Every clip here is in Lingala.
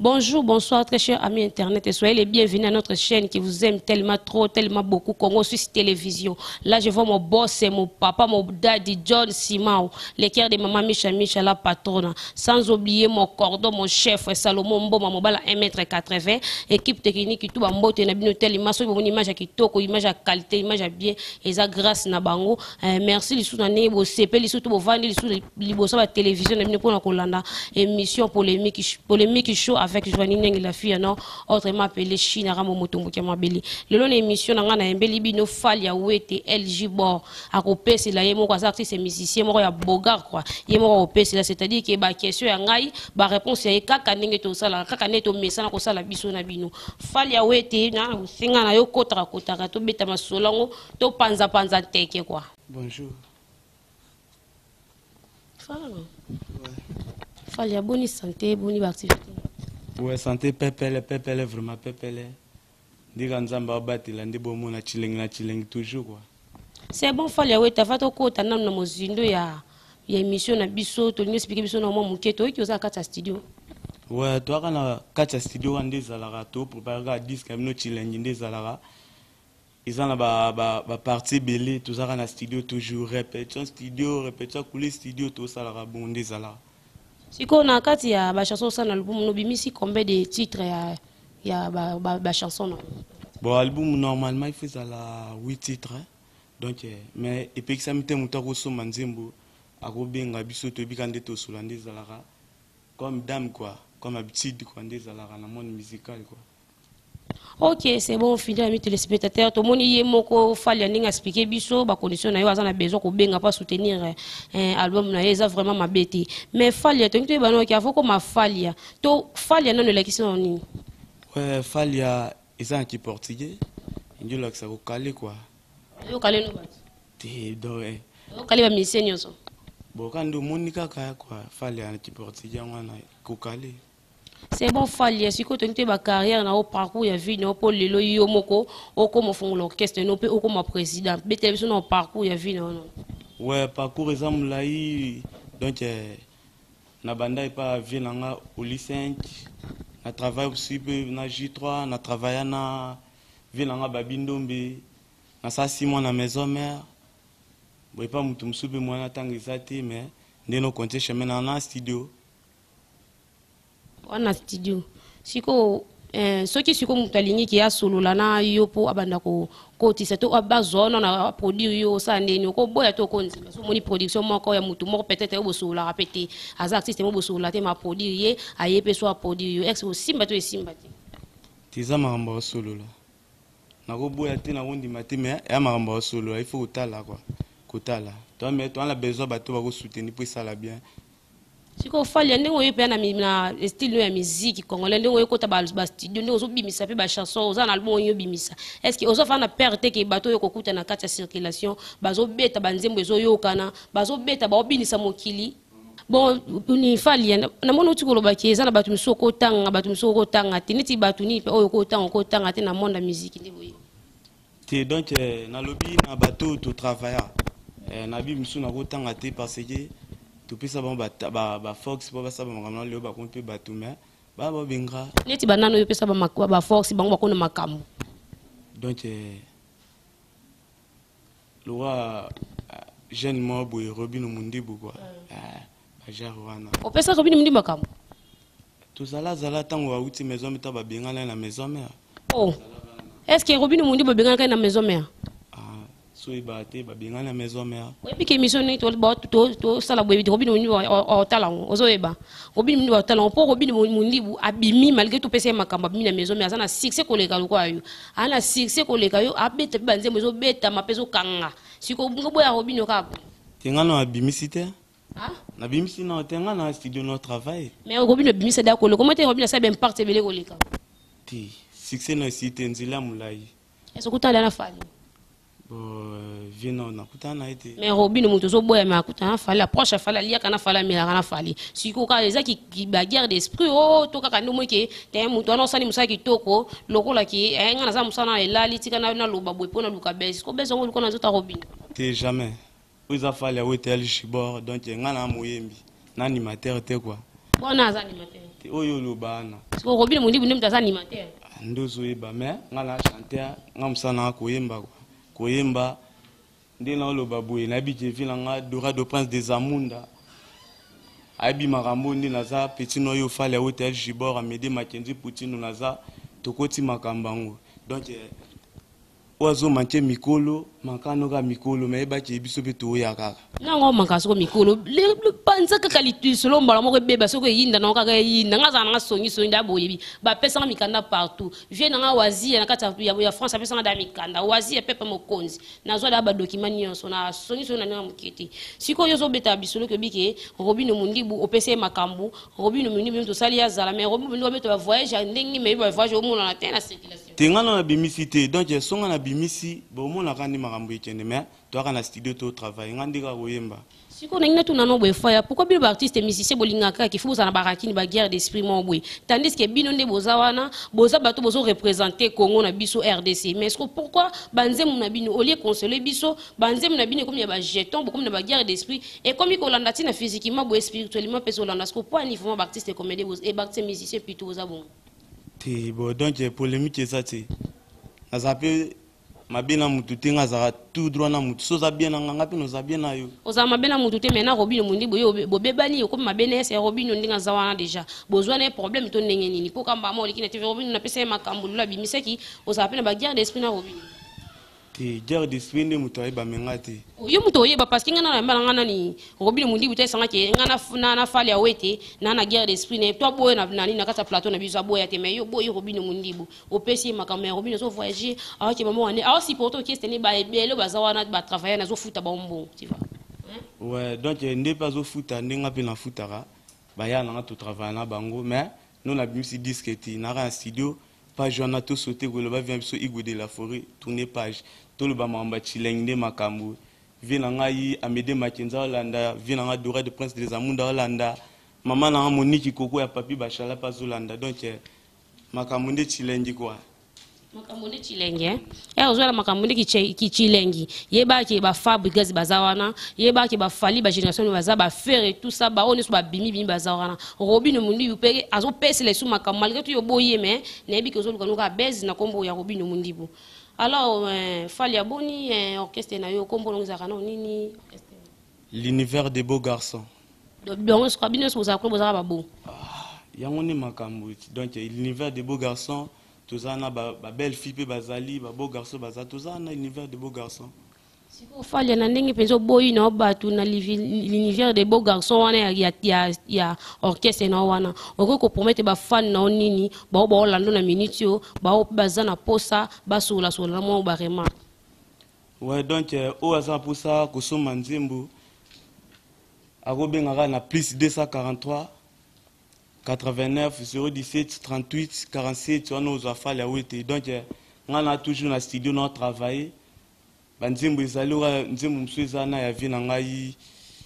Bonjour, bonsoir très chers amis internet et soyez les bienvenus à notre chaîne qui vous aime tellement trop, tellement beaucoup, Congo Suisse Télévision. Là je vois mon boss et mon papa, mon daddy John Simao, les cœurs de maman Micha la patronne. Sans oublier mon cordon, mon chef Salomon Mboma, mon bala 1m80, équipe technique qui tout va mbote na binotel, image qui toko, image à qualité, image à bien, et ça grâce na bango. Merci les sous d'année, vos CP, les sous de vos ventes, les sous de la télévision, les pour la Colanda, émission polémique show avec Joanie Neng la fille, non, autrement appelée Chine, Ramo Motombo Kamabeli. Le long de l'émission, on a un bel bino falia ouete LG Bor, à couper, c'est là, il y a mon artiste et musicien, il y a Bogart, quoi. Il y a mon opé, c'est là, c'est-à-dire que, bah, question, il y a réponse, il y a kakaning to sala, kakané to messana, ko sala biso na bino. Falia ouete, na, singa na yo kotara, to beta masolango, to panza teke, quoi. Bonjour. Falia, bonne santé, bonne activité. Ouais, santé, pépele, vraiment pépele. Ndiga nzamba abati la ndi bomo na chileng toujours quoi. C'est bon, Falia, ouais, t'as fait au côté, t'as na mozindo ya émission na biso, to nous expliquer biso na mo muketo, qui osa kata studio. Ouais, toi kana kata studio ande zalara to pour préparer disque amno chileng inde zalara. Ils ont ba partie belé, tout ça na studio toujours répétition couler studio tout ça la bonde zalara. Si on a kati ya ba chanson ça na album no bimisi combien de titres ya ba chanson no. Bon album normalement il fait ça la 8 titres hein? Donc mais et puis que ça mette mutako so manzembo akobenga biso to bikande to solande zalara comme dame quoi comme habitude quoi ndé zalara na monde musical quoi. Ok, c'est bon, fidèle amis téléspectateurs. Tout le monde y est moko Falia ninga expliquer biso ba condition na yo azana besoin ko benga pas soutenir un album na yeza vraiment ma bête. Mais Falia to nto bano ki avoko ma Falia. To Falia non la question ni. Ouais, Falia ils qui portugais. Ndio la ça ko calé quoi. Yo calé no bat. Té do eh. Yo calé ba misenyo so. Bon quand do monika kaya quoi, Falia qui portugais wana ko calé. C'est bon Falia si ko tente ba carrière na au parcours ya vie no po lelo yo moko o comme fond l'orchestre no pe o comme président bete biso no parcours ya vie no. Ouais, parcours exemple là donc na banda pas vie nanga au lycée 5 na travail aussi na J3 na travailler na vie nanga babindombe na ça 6 mois na maison mère boy pas mutu msupe mwana tangi zati mais ndeno compter chemin na studio. On a studio. Siko ce qui siko mutalingi ki ya solo la na yo po abanda ko tisa to abazona na produire yo sa ndeni ko boya to konzi so moni production moko ya mutu moko peut-être bo solo répéter az artiste mo bo solo te ma produire ayepe so produire yo ex o simba to simba te tiza maramba solo la na ko boya te na wondi maté mais ya maramba solo il faut kotala quoi kotala toi mais toi on a besoin bato ba ko soutenir pour ça la bien. Si ko Falia ndenge oyo pe na style ya musique congolais ndenge oyo kota ba studio ndenge ozo bimisa pe ba chanson oza na album oyo bimisa est-ce que ozo fa na perte ke bato yo kokuta na kati ya circulation bazo beta banzembo ezo yokana bazo beta ba obinisa mokili bon ni Falia na mona uti ko lobaki eza na bato misoko tanga te neti bato ni pe oyo ko tanga te na monde ya musique ndebo yo te donc na lobby na bato to travailler na bi misu na ko tanga te parce que tout ça bon ba Fox ba ça ba makambo leo ba konte ba tume ba benga neti banano yo pesa ba Fox bango ba kona makambo donc le roi jeune mobo et Robin Mundibu quoi ba jarwana o pesa Robin Mundibu makambo tout ça là zala tango wa uti maison meta ba benga na maison mère oh est-ce que Robin Mundibu benga na maison mère so ibate ba benga na maison mère oui puis que émission ni to sala boy Robin Mundibu o talent ozo eba Robin Mundibu o talent pour Robin Mundibu abimi malgré tout pesa makambo abimi na maison mère ça na succès koleka lokwa yo ana succès koleka yo abeta banzembo zo beta mapeso kanga siko ngobo ya Robin ka tenga na abimisi te na bimisi na tenga na studio no travail mais Robin abimisi da koleka comment Robin ça ben partie belé koleka ti succès na site nzila mulai est-ce que tu as na fali vino na kutana ite mais Robin mutu zo boya ma kutana fali approche fali lia kana fali mais kana fali siko ka eza ki bagarre d'esprit oh to kaka ndomo ke te mutu ana sani musaki toko lokola ki ngana za musana elali tika na loba boy pona luka bes ko bezo ngolo kona zota Robin te jamais oza fali a wetel shibor donc ngana moyembi na animateur te quoi bona za animateur oyo lobana Robin Mundibu ndem taza animateur ndozo yeba mais ngala chanteur ngamsana koyemba koyemba ndena loba boye na bije vila nga Dora de Prince des Amunda abi makambo ndi naza petit noyo fale hotel Gibor Amédée Makenzi Poutine naza tokoti makambango donc oazo manke mikolo mankano ka mikolo mais ba ke biso beto ya kaka nango mankaso ko mikolo le panza ka kalitu solo mbala moko beba soko yinda na kaka yinda ngaza na songi nda boyebi ba pesa mikanda partout vie na wazi na kata ya France pesa na mikanda wazi pepe mokonzi nazo da ba document nyonso na songi na mukiti siko yozo beta bisolo ke bike Robin Mundibu opese makambu Robin Mundibu to sali ya zala mais Robin Mundibu beto ba voyage ndenge mais ba voyage au monde na tena circulation tengana na bimisité donc songa na bimisi bo mona kandi makambo ikende mais to kana studio to travail ngandi ka koyemba siko na ngina tuna no boefaya pourquoi bino artiste musicien bolingaka ki fuza na barakini ba guerre d'esprit mo boy tandis que bino nde bozawana boza bato bozo représenter Congo na biso RDC mais pourquoi banzemu na bino au lieu consoler biso banzemu na bino comme ya ba jeton comme na ba guerre d'esprit et comme ko landa tina physiquement bo spirituellement peso landa ko point niveau ba artiste comédie et ba artiste musicien plutôt za bon te bon donc polémique ça te nazape mabena mutu tenga za tout droit na mutu so za bien na nganga pe no za bien na yo oza mabena mutu te mena Robin Mundibu yo bobebani yo comme mabena c'est Robin ndinga za wana déjà besoin un problème to ndenge nini pour kamba mo likina te Robin na pesa makambu la bimiseki oza pe na ba guerre d'esprit na Robin te guerre d'esprit ndi mutu ayeba menga te yo mutu oyeba parce que ngana na mbala ngana ni Robin Mundibu te sanga ke ngana na fali ya wete na guerre d'esprit ne to boye na nani na kata plateau na biso boye te mais yo boye Robin Mundibu opesi makambu Robin zo voyager awaki mama wane aw si poto ke stene ba ebelo bazawana ba travailler na zo futa ba mbongo tu vois ouais donc ndé pas zo futa ndinga pe na futara ba ya na to travailler na bango mais nous na bimisi disque ti na un studio page on a tout sauté ko le ba vient biso Igwe de la Forêt tourner page to le ba mamba chilengde makambu vina ngai Amédée Makenzi Holanda vina nga Dora de Prince des Amunda Holanda mama na Monique Koko ya papi bashala pas Holanda donc makambu nde chilengi quoi makambu nde chilengi ozala makambu nde ki chilengi yeba ki ba fabriqueurs bazawana yeba ki ba fali ba génération baza ba faire et tout ça ba on so ba bimi bazawana Robin Mundibu peke azo pese les sous makambu malgré tout yo boye mais nebi ke zo luka base na kombo ya Robin Mundibu. Alors, Fali Aboni, orchestre na yo kombo ngizaka na nini orchestre l'univers des beaux garçons donc ce kabine so za ko bozaka babo yango ni makambo donc l'univers des beaux garçons tozana ba belle fille pe bazali ba beaux garçons bazali tozana l'univers des beaux garçons siko Fali na ndenge penzo boyi na batu na l'univers des beaux garçons wana ya orchestre na wana okoko promettre ba fan na nini ba olando na minutio ba bazana posa ba sola mo ba rema ouais donc o aza posa ko soma nzembo akobenga na plus 243 89 017 38 47 on nous a fallu à wete donc on a toujours na studio na travailler banzembo ezalura nzembo msueza na ya vina ngai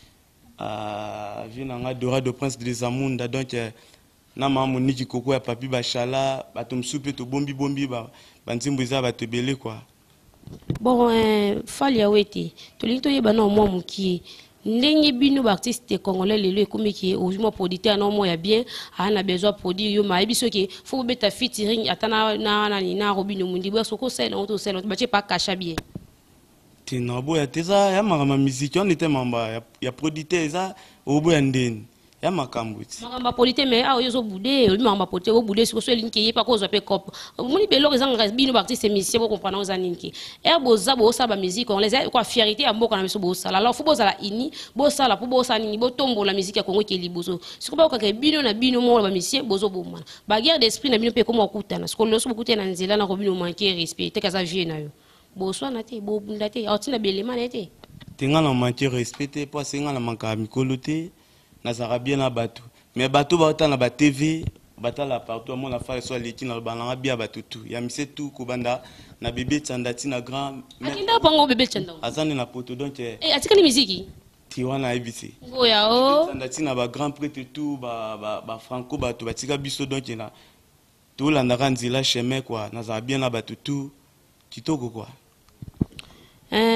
vina nga Dora de Prince des Amunda donc na Monique Koko ya papi bashala bato msupe to bombi ba banzembo eza bato belé quoi bon Fali ya wete to lingi to yeba na mo mukie ndenge bino ba artiste congolais lelo ekomi ki ozuma producteur na mo ya bien ana besoin produire yo ma biso ki faut beta featuring atana na Robin Mundibu soko sel on to sel ba che pas cacha bien tina boya teza ya makama musique on était mamba ya producteur eza oboya ndeni ya makambo ti makamba polité mais a yozo boudé le makamba polité o boudé siko so linki yepa ko zo pe cop moni belo ezanga bino ba artiste musicien ko comprendre za ninki e boza bo sa ba musique on les a quoi fierté ya mboka na biso bo sala alors faut bo sala ini bo sala pour bo sa nini bo tombo la musique ya Congo ki liboso siko ba ko ke bino na bino mo ba musicien bozo bo mana ba guerre d'esprit na bino pe ko mo kutana siko lo so kutana nzela na ko bino manquer respect te kaza vie na yo bo so na te bo bunda te atina belema na te tenga na manquer respect po senga na manka mikolo te nazara bien na bato mais bato ba na ba TV batala partout mon affaire soit leki na balanga bien bato tout ya mise tout ko banda na bébé Tchandati na grand akinda pango bébé Tchanda azane na poto donc atika ni musique tiwana ibisi ngoya o Tchandati na ba grand prêtre tout ba franco bato batika biso donc na tout la nzela chemin quoi nazara bien na bato tout kitoko quoi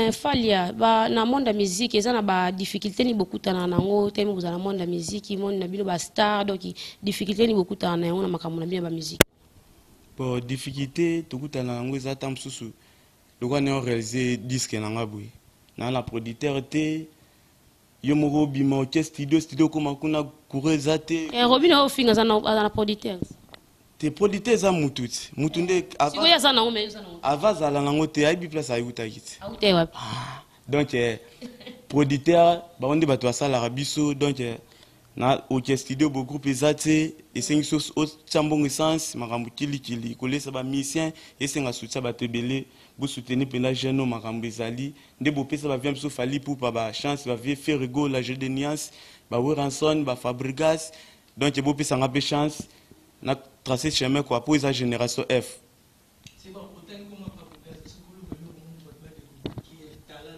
mais falia ba na monde de musique eza na ba difficulté ni beaucoup tana nango teme vous na monde de musique monde na bino ba star donc difficulté ni beaucoup tana yango na makambo na bien ba musique bon difficulté to kutana nango eza tam susu le quoi on réaliser disque na ngabui na la producteur te yo moko bima au studio comme kuna kureza te et Robin o finga za na producteur te producteur za mututi mutunde siko ya za na ngome za na avazala nango te aibi place ayuta kiti aute wapi donc producteur ba onde bato asala biso donc na au studio bo groupe ezate esengi so au chambongo essence makambo kili kolesa ba musicien esenga soutien bato belé bo soutenir pela jeune makambo ezali nde bo pesa ba vient so fali pour ba chance ba vie faire rigolo la jeu de nuance ba Ranson ba Fabregas donc bo pesa nga chance na tracer chemin quoi pour sa génération F. C'est bon, autant comment Fabregas ce que le monde qui est talent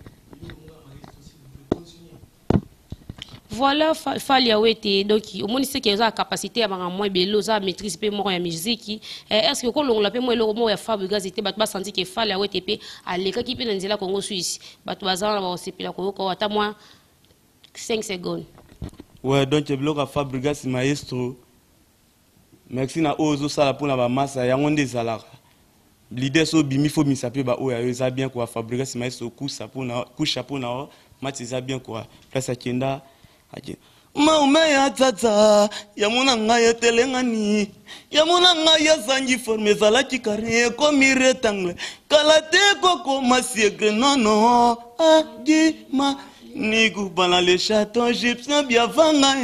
voilà falia wete donc au moins c'est qu'il a capacité à moins bello ça maîtrise peu moi la musique est-ce que quand on l'appelle moi le mot ya Fabregas était bat senti que falia wete pe aleka ki pe na nzela Congo Suisse bat bazana ba sepela ko ata moi 5 secondes. Ouais donc le bloc à Fabregas maestro. Merci na ozo sala pour na ba massa ya ngonde zalaka. L'idée so bimi faut mi saper ba oya eza bien quoi Fabregas maestro coup chapeau na match eza bien quoi. Place à Kenda. Maume ya tata ya munanga ya telengani ya munanga ya sanji forme zala kikare ko miretangle kalate koko masiegre nono adima nigu bana le chaton gypsien bien vanga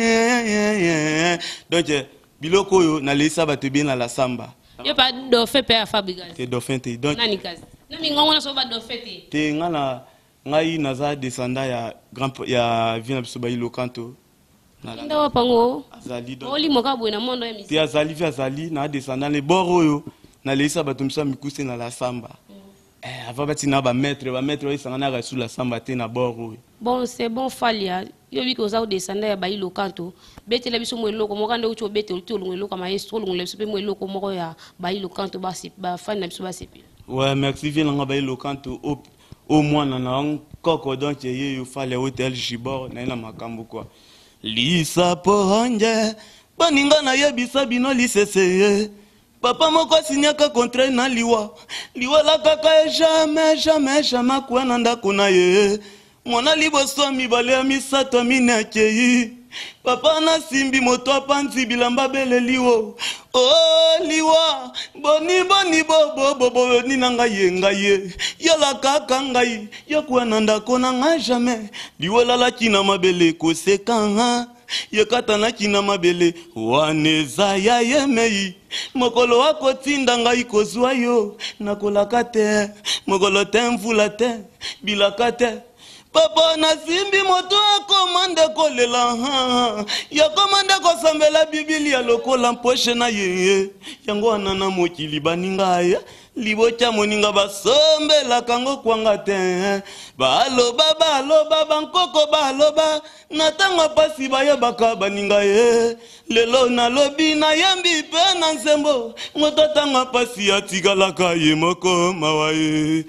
donc biloko yo na lesa bato bien na la samba yo pas do fait père Fabregas te do fait donc nani kazi na mingongo na so ba do fait te ngana ngai naza descendant ya grand ya vina biso ba ilokanto nda wa pango azali donc oli moka bwe na mondo ya musique te azali na descendant le boro yo na lesa bato misa mikuse na la samba avant batina ba maître isangana ka sous la samba te na boro bon c'est bon falia yo bi ko za descendant ya ba ilokanto bete la biso mo eloko moka nde ucho bete uti olungu eloko maestro olungu biso pe mo eloko moko ya ba ilokanto ba fan na biso ba sepi ouais merci vient nga ba ilokanto au moins na koko donc ye fale hotel Gibor na ina makambo quoi lisa pohonje baninga na yebisa bino lisese papa moko sinyaka contrat na liwa la kaka jamais kwa na ndako na ye mona liboso mibale ya misato minakei papa na simbi moto apanzi bilamba beleliwo oh liwa boni bobo ni nanga ye yala kaka ngai yakwa na ndako na nga jamais liwala la kina mabele kosekanga yekata na kina mabele waneza ya yemei mokolo wako tinda ngai kozwa yo nakolaka te mokolo te mvula te bilaka te papa na simbi moto akomande kolela ya komande kosambela Biblia lokola mposhe na ye yango wana na mokili baninga ya libocha moninga basombela kango kwanga te baloba bankoko baloba natanga pasi bayebaka baninga ye lelo nalobi na yambi pe na nsembo moto tanga pasi atikalaka ye moko mawa ye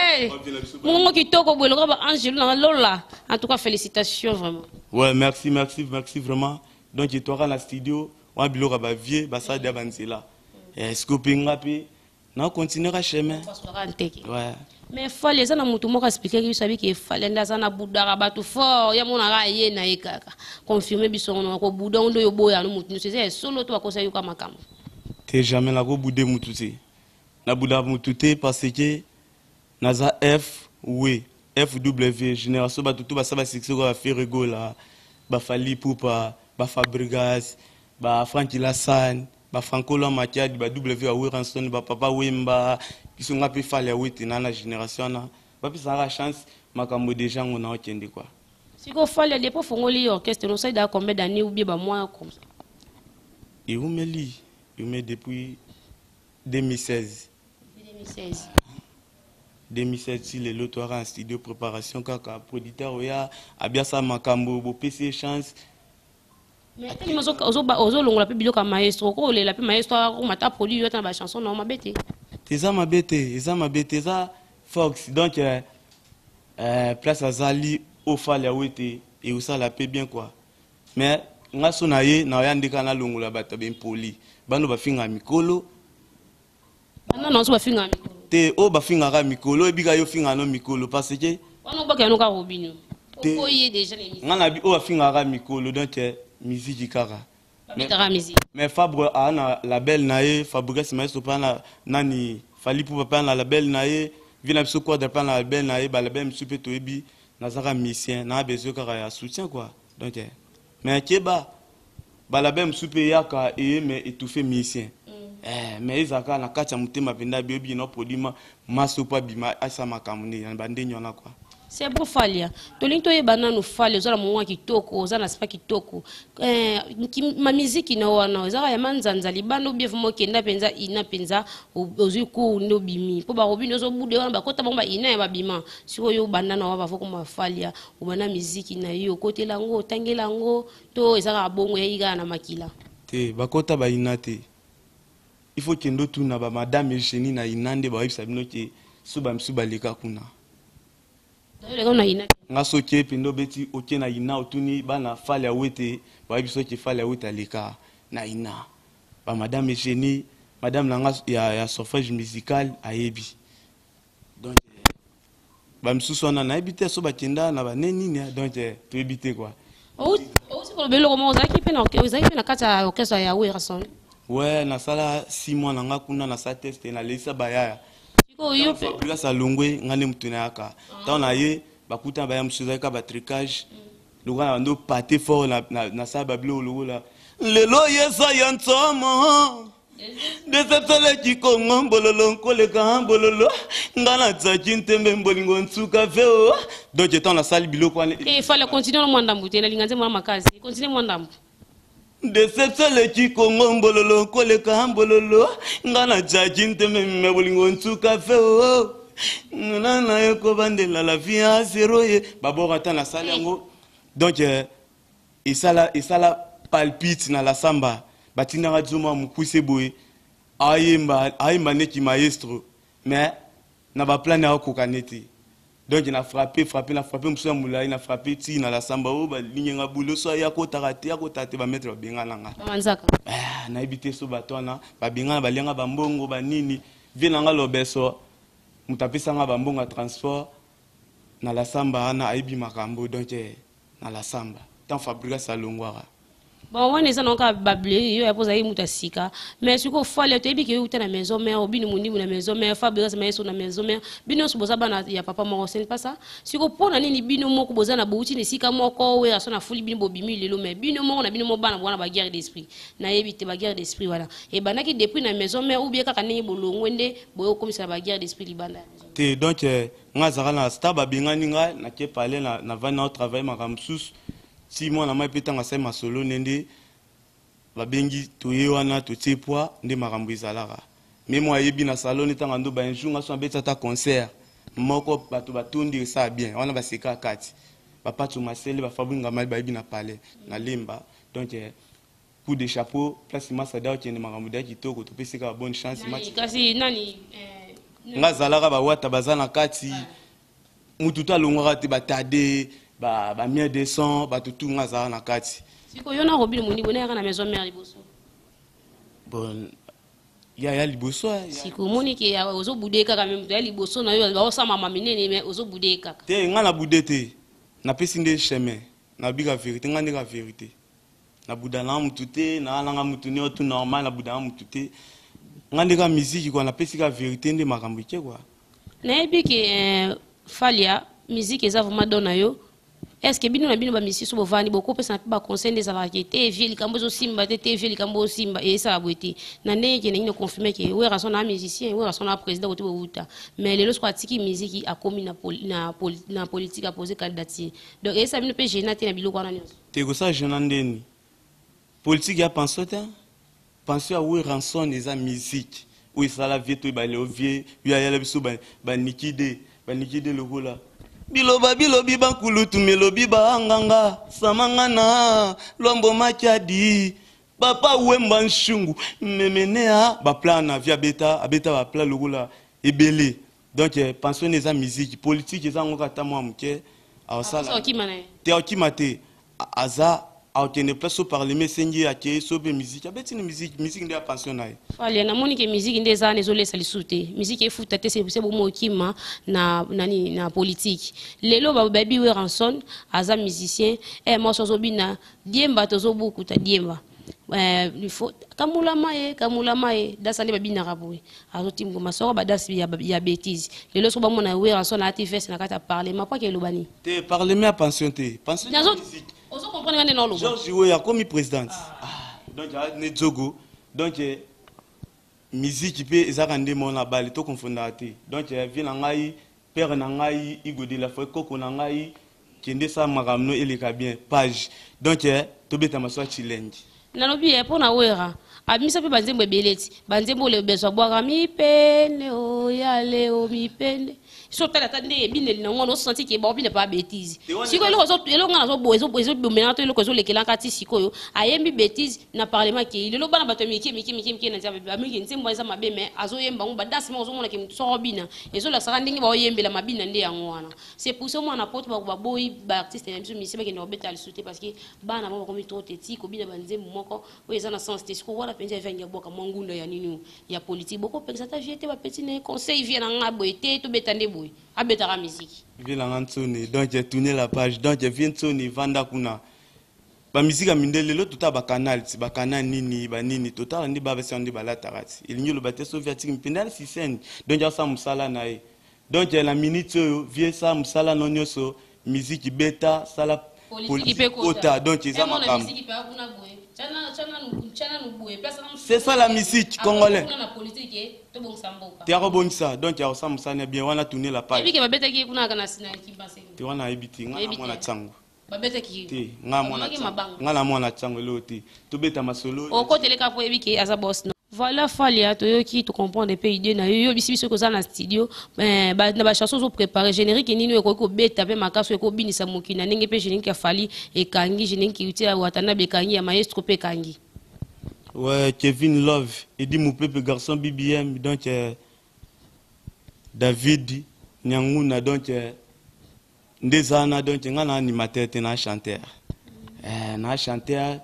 Mon kitoko bwe loka ba Angelo na lola en tout cas félicitations vraiment ouais merci vraiment donc tu auras la studio wa biloko ba vie ba sa de banzela scooping ngapi na continuera chemin ouais mais fallait ça na mutu moko expliquer que sabi que fallait ndaza na budara batu fort ya mona ra ye na ekaka confirmer biso na ko buda ndo yo boya no mutu c'est solo to akosa yo kama kama te jamais la ko budé mutu te na buda mutu te parce que naza F oui FW génération batu to ba sa ba succès ko faire rigolo la ba fali poupa ba Fabregas ba Frankie Lassane ba Franco la Matiad ba W a Ranson ba papa Wemba qui sont ngapi fale witi na na génération na ba pisa la chance makambo déjà on a okende quoi si ko fale depuis fongoli orchestre no saida combien d'années ou bien ba mois comme ça et où me depuis 2016 si le lot en studio préparation kaka producteur oya abiasa makambo bo PC chance mais tellement ozo longola pe biloko maestro ko le la pe maestro ko mata produit yo ta ba chanson na mabete eza mabete eza Fox donc place azali au fale awete et ça la paix bien quoi mais nga sona ye na yande kana longola bata ben poli bano bafinga mikolo bana na so bafinga mikolo te o bafinga ka mikolo ebika yo finga no mikolo parce que wana baka no ka robino o ye déjà les musiques nga na bi o bafinga ka mikolo donc musique kaka mais Fabre a na label nae Fabrice Maestro pana nani fali pour papa na label nae vina biso quoi de pana label nae ba label msupe to ebi nazaka musicien na besoin kaka ya soutien quoi donc mais keba ba label msupe yaka et mais étouffé musicien mais izaka na kacha mutema penda biobi no podima maso pa bima asa makamuni na bande nyona quoi. C'est pour Falia. Tolinto ye banana Falia ozala mwa kitoko ozala spa kitoko. Ma musique ina wana ozala ya manzanza libano bien vraiment kenda penza ina penza ozuku ndo bimi. Po ba robino ozo bude wana bakota bomba ina ya babima. Siko yo banana wa bafoko ma Falia obana musique na yo kote lango tangela ngo to ezaka bongo ya iga na makila. Te bakota ba ina te. Il faut que ndo tuna ba madame Eugénie na inande ba yibisa bino ke suba msuba leka kuna. Nga soke pendo beti oke na ina otuni bana fale awete ba biso ke fale awete leka na ina ba madame Eugénie madame nanga ya solfège musical ayebi donc ba msusu na ebite so ba kenda na ba neni ne donc to ebite quoi aussi pour le belo comment ozaki pe na kata orchestre ya Werason ouais na sala 6 mois nanga kuna na sa test na lesa bayaya yo Fabrice alongwe ngane mutuna yaka tant na ye bakuta ba ya msuza ka ba tricage lugana ndo pâté fort na sa bablo lola lelo yesa yantomo de septele kikongo mbololo nkole ka mbololo ngana tsakintembe mbolingo nsuka veo donc étant na salle biloko il fallait continuer le mwandambu te na linganze mwa makazi continuer mwandambu de septele kikongo mbololo nkole ka mbololo ngana tsakintembe mbolingo nsuka veo nana yoko bandela la vie à zéro ye babora ta na salle yango donc et ça palpite na la samba batina radzuma mukuse boy ayemba neki maestro mais na ba plan ya kokaneti donc na frappé musa mulai na frappé ti na la samba o ba linga bulo so ya ko tate ba mettre ba bengana nga manzaka na ibité so batona ba bengana ba lenga ba mbongo ba nini vinanga lobeso mutapisa nga ba mbongo transport na la samba na aibi makambo donc na la samba tant Fabrice alongwara bon on est donc à babler yo pose ay mutasika mais ce qu'on fallait te bi que yo na maison mère obini mundi na maison mère Fabrice Maestro na maison mère bino so boza bana ya papa moko c'est pas ça si ko pona nini bino moko boza na bouti ne sika moko we aso na fuli bino bobimi lelo mais bino moko na bino mo bana bona ba guerre d'esprit na yebite ba guerre d'esprit voilà et banaki depuis na maison mère ou bien kaka nini bolongo nde boyo comme ça ba guerre d'esprit libanda te donc nga zaka na star ba bingani nga na ke parler na vana au travail makamsus si moi na mai petanga sai masolo nende babengi toye wana totie poids nde makambo ezalaka mais moi yebi na salon etanga ndo ba un jour nga so abeta ta concert moko bato batundi ça bien wana baseka kati papa tu masele ba fabringa mal ba yebi na palais na lemba donc coup de chapeau place massa da okende makambo da kitoko to peseka bonne chance match kasi nani nga zalaka ba wata bazana kati mututu alongwaka te batade ba mieux de son ba tutu nga za na kati siko yo na robino mundi bona na maison mère liboso bon ya liboso siko moni ke ya ozo budeka ka même ya liboso na yo ba osama mama minene mais ozo budeka te nga na budete na pesi nde chemin na biga vérité nga ndeka vérité na budana mutute na nga mutune otu normal na budana mutute nga ndeka musique quoi na pesi ka vérité nde makambo ke quoi na ebi ke Falia musique eza vraiment dona yo est-ce que bino na bino ba misi so bovani boko pesa ba conseil des alakete vie likambo zo simba te vie likambo simba et ça abouti na ndenge ke na confirmer que we rason na musicien we rason na président kote bouta mais les lorsqu'o atiki musique a commis na politique a poser candidature donc et ça bino pe gêner te na biloko na nyonso te ko ça gêner ndeni politique ya penser à we ranson des musique oui ça la vie to ba le vie ya la biso ba nikide le rola biloba bilobi bankulutu melobi baanganga samangana lombo makiadi papa wemba nshungu memenea ba plana via beta abeta ba pla lokola ebele donc pension eza musique politique eza ngo kata mwa muke awasala te okima te aza aokende place au parlement sengi ake sobe musique abeti ni musique nde ya pension na ye fali na moni ke musique nde eza nezolesa lisusu te musique efuta te c'est bomo okima na nani na politique lelo babi we ranson aza musicien moso zobina diemba tozobukuta diemba il faut kamula maye dasa ne babina raboui azotimbo masoro badasi ya bêtise lelo so bamona we ranson na activiste na kata parlement pas ke lobani te parlement pension te pension musique ozo comprendre ngane no lobo George we ya komi présidente donc ne zogo donc musique pe ezaka nde mona bali to confondre te donc vie na ngai père na ngai igodi la fois koko na ngai kende sa makamno eleka bien page donc to beta maswa challenge nalobi pour na wera abimisa pe banzembo ebeleti banzembo le besoin boire mi pene o yale o mi pene so tala tande ebineli na ngona senti ke ba obine pa bêtise siko eloko ngana zo boezo bomena to eloko zo lekela kati sikoyo ayembi bêtise na parlement ke ilelo bana bato miki na nzambe ba mingi nzembo eza mabe mais azo yemba ngo badasi mo zo mona ke so robina ezo la saka ndingi ba oyembela mabina nde yango wana c'est pour ça moi na poto ba boy ba artiste na biso misi ba ke no beta le souter parce que bana mo komi trop teti ko bina banzembo moko o eza na sens te siko wala penja venga boka mangunda ya nini ya politique boko pensa ta viete ba petit ne conseil vient na boete to betande boy abetara musique vila ngantoni donc j'ai tourné la page donc j'ai vient toni vanda kuna ba musique amindele lo tuta ba canal nini ba nini total ndi ba version ndi bala tarati il nyolo bate soviétique mpindal si scène donc ya sa musala na e donc la minute vie sa musala no nyoso musique beta sala politique kota donc ils ont makam c'est ça la musique congolaise. Tiaro bonisa donc ya osam sana bien wana tourner la page. Ebike babeta ki kuna kana sina ki base. Ti wana ebiti nga mwana tsango. Babeta ki. Ti nga mwana tsango. Nga na mwana tsango loti. To beta masolo. O kote le kapo ebike aza boss no. Voilà Falia toyoki to comprendre des pays de na yo bisibiso ko za na studio na ba chanson zo préparer générique nini ko ko beta pe makaso ko binisa mokina ndenge pe générique fali e kangi générique uti watana be kangi ya maestro pe kangi. Ouais, Kevin Love, il dit mon peuple garçon BBM donc David Nyanguna donc ndezana donc ngana animateur te na chanteur. Na chanteur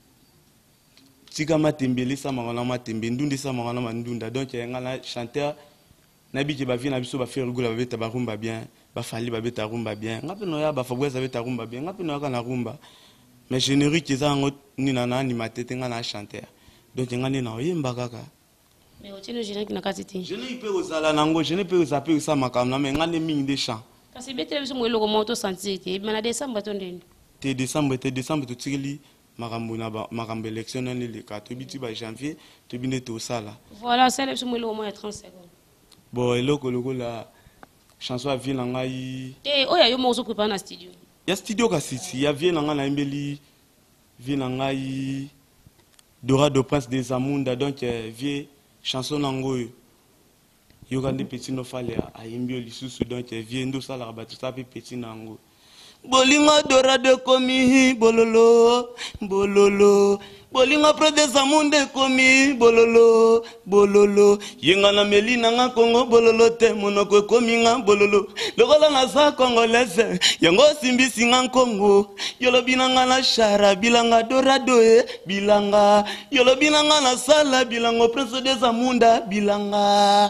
Tika matembele sa mangana matembe ndunde sa mangana mandunda donc ngana chanteur na biki ba vi na biso ba faire rigolo ba beta ba rumba bien ba fali ba beta rumba bien ngape no ya ba fabweza beta rumba bien ngape no kana rumba mais générique eza ngo ni na animateur te ngana chanteur donc ngani na oyemba kaka mais otino générique na katiti je ne peux osala nango je ne peux osaper ça makam mais ngane mingi de chant kasi beta biso mo eloko moto sentir te mais na décembre to ndeni te décembre to tikeli makambo na makambo élection na le 4 biti ba janvier to binde to sala voilà ça le mo eloko mo ya 30 secondes bon eloko loko la chanson à ville ngai te oya yo mo zo préparer na studio ya studio ka sisi ya vie nanga na embeli vie ngai Dorado Prince des Amunda donc vie chanson nango yo kandi petit no fale ayembio lisusu donc vie ndo sala ba tout ça pe petit nango Bolinga Dorado komi bololo bololo Bolinga Prince des Amunda komi bololo bololo yenga na melina nga Kongo bololo te monoko komi nga bololo lokola na sa congolaise yango simbisi nga Kongo yolo binanga na shara bilanga Dorado bilanga yolo binanga na sala bilango Prince des Amunda bilanga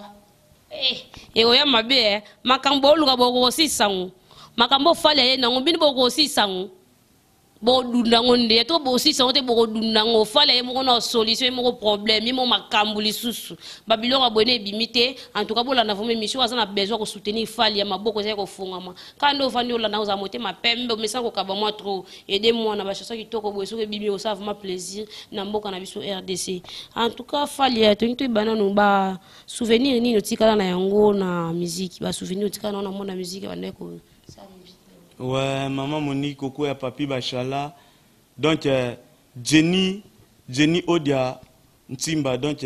oya mabe makambo oluka boko sisango makambo fale ye nango bini boko sisango bo dundango nde to bo sisango te boko dundango fale ye moko na solution moko problème mo makambo lisusu babilonga bone bimite en tout cas bola na vome mission azana besoin ko soutenir fale ya maboko za ko fungama kando vandi ola na uza mote mapembe mesa ko kaba moi trop aider moi na ba chanson kitoko boeso ke bibi o savent ma plaisir na mboka na biso RDC en tout cas fale ya to nto bana no ba souvenir ni notikala na yango na musique ba souvenir notikala na mona musique ba ndeko. Ouais, maman Monique, Coco et Papi Bachala. Donc, Jenny Odia Ntimba, donc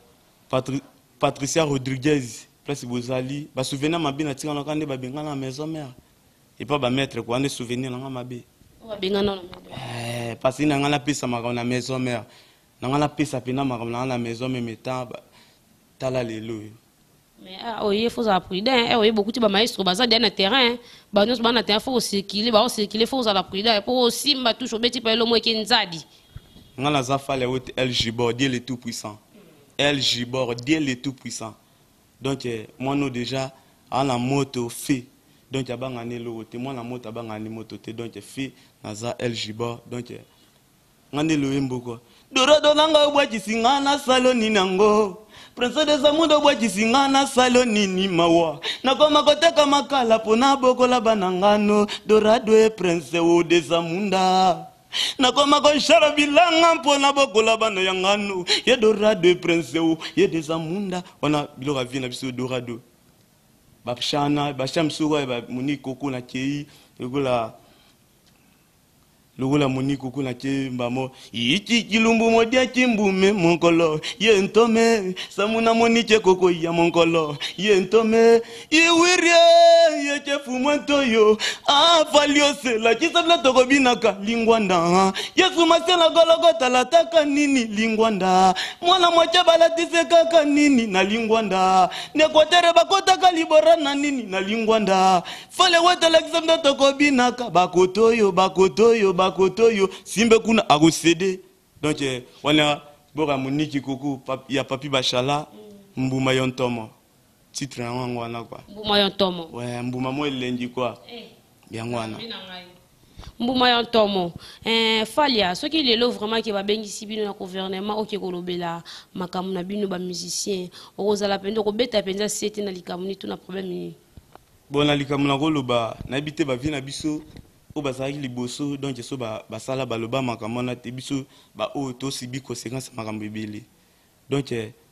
Patricia Rodriguez, place Bozali. Bah, souvenir ma bien, on a quand même la maison mère. Et pas mettre quoi, on est souvenir dans ma bé. Parce que n'a la paix, ça m'a la maison mère. N'a la paix, ça pena m'a la maison, mais mettant tala les lois. Mais il faut être prudent. Il y a beaucoup de maestros qui sont dans le terrain. Il faut circuler, il faut être prudent. Pour aussi, toujours petit peu le moins qui est nzadi. On a zafale au LG Bord, Dieu le tout puissant. LG Bord, Dieu le tout puissant. Donc moi nous déjà à la moto fait. Donc ya bangane lo te moi la moto bangane moto te donc fait naza LG Bord donc ngane lo mboko. Dora donanga bwaji singana saloni nango. Prince de Zamundo bwaji singana saloni ni mawa. Na koma koteka makala pona bokola banangano. Dora dwe Prince o de Zamunda. Na koma ko shara bilanga pona bokola bana yangano. Ye Dora dwe Prince o ye de Zamunda. Ona bilora vina biso Dora do. Bapshana basham suwa ba muni koko na kei Lugula muni kuku na mbamo ichi kilumbu modia chimbume monkolo ye ntome samuna moni koko ya monkolo ye ntome iwirie ye chefu montoyo avalio sela chisabla toko binaka lingwanda yesu masela gologota lataka nini lingwanda mwana mwacha balatise kaka nini na lingwanda nekwatere bakota kalibora na nini na lingwanda fale weta l'exemple toko binaka bakotoyo bakotoyo simbe kuna agosede donc wana bora muniki kuku ya papi bashala mbuma yontomo titre yango wana kwa mbuma yontomo ouais mbuma mo elengi kwa yango wana mbuma yontomo falia ce qui lelo vraiment qui va bengisi bino na gouvernement OK kolobela makamu na bino ba musicien okozala pendo ko beta penza sete na likamuni to na problème ni bon na likamuna na koloba na bité ba vie na biso o bazaki liboso donc so basala baloba makambo na te biso ba o to sibi conséquence makambo ebele donc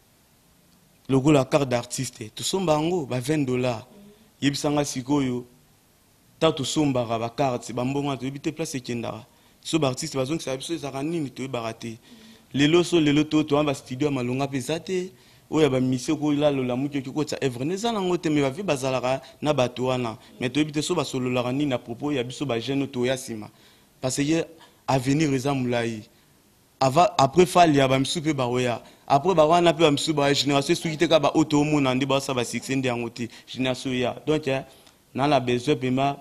logo la carte d'artiste to somba ngo ba $20 yebisanga sikoyo ta to somba ba carte ba mbonga to bité place ekendara so ba artiste bazong sa biso ezaka nini to barate lelo to ba studio malonga pesate oya ba mission ko la lo la muke ko tsa evre neza nango te me ba vi bazalaka na bato wana mais to ebite so ba solo la ni na propos ya biso ba jeune to ya sima parce que avenir ezamulai après fali ya ba msupe ba oya après ba wana pe ba msupe ba génération suite ka ba auto mona ndi ba sa ba 6 ndi angote génération ya donc na la besoin pema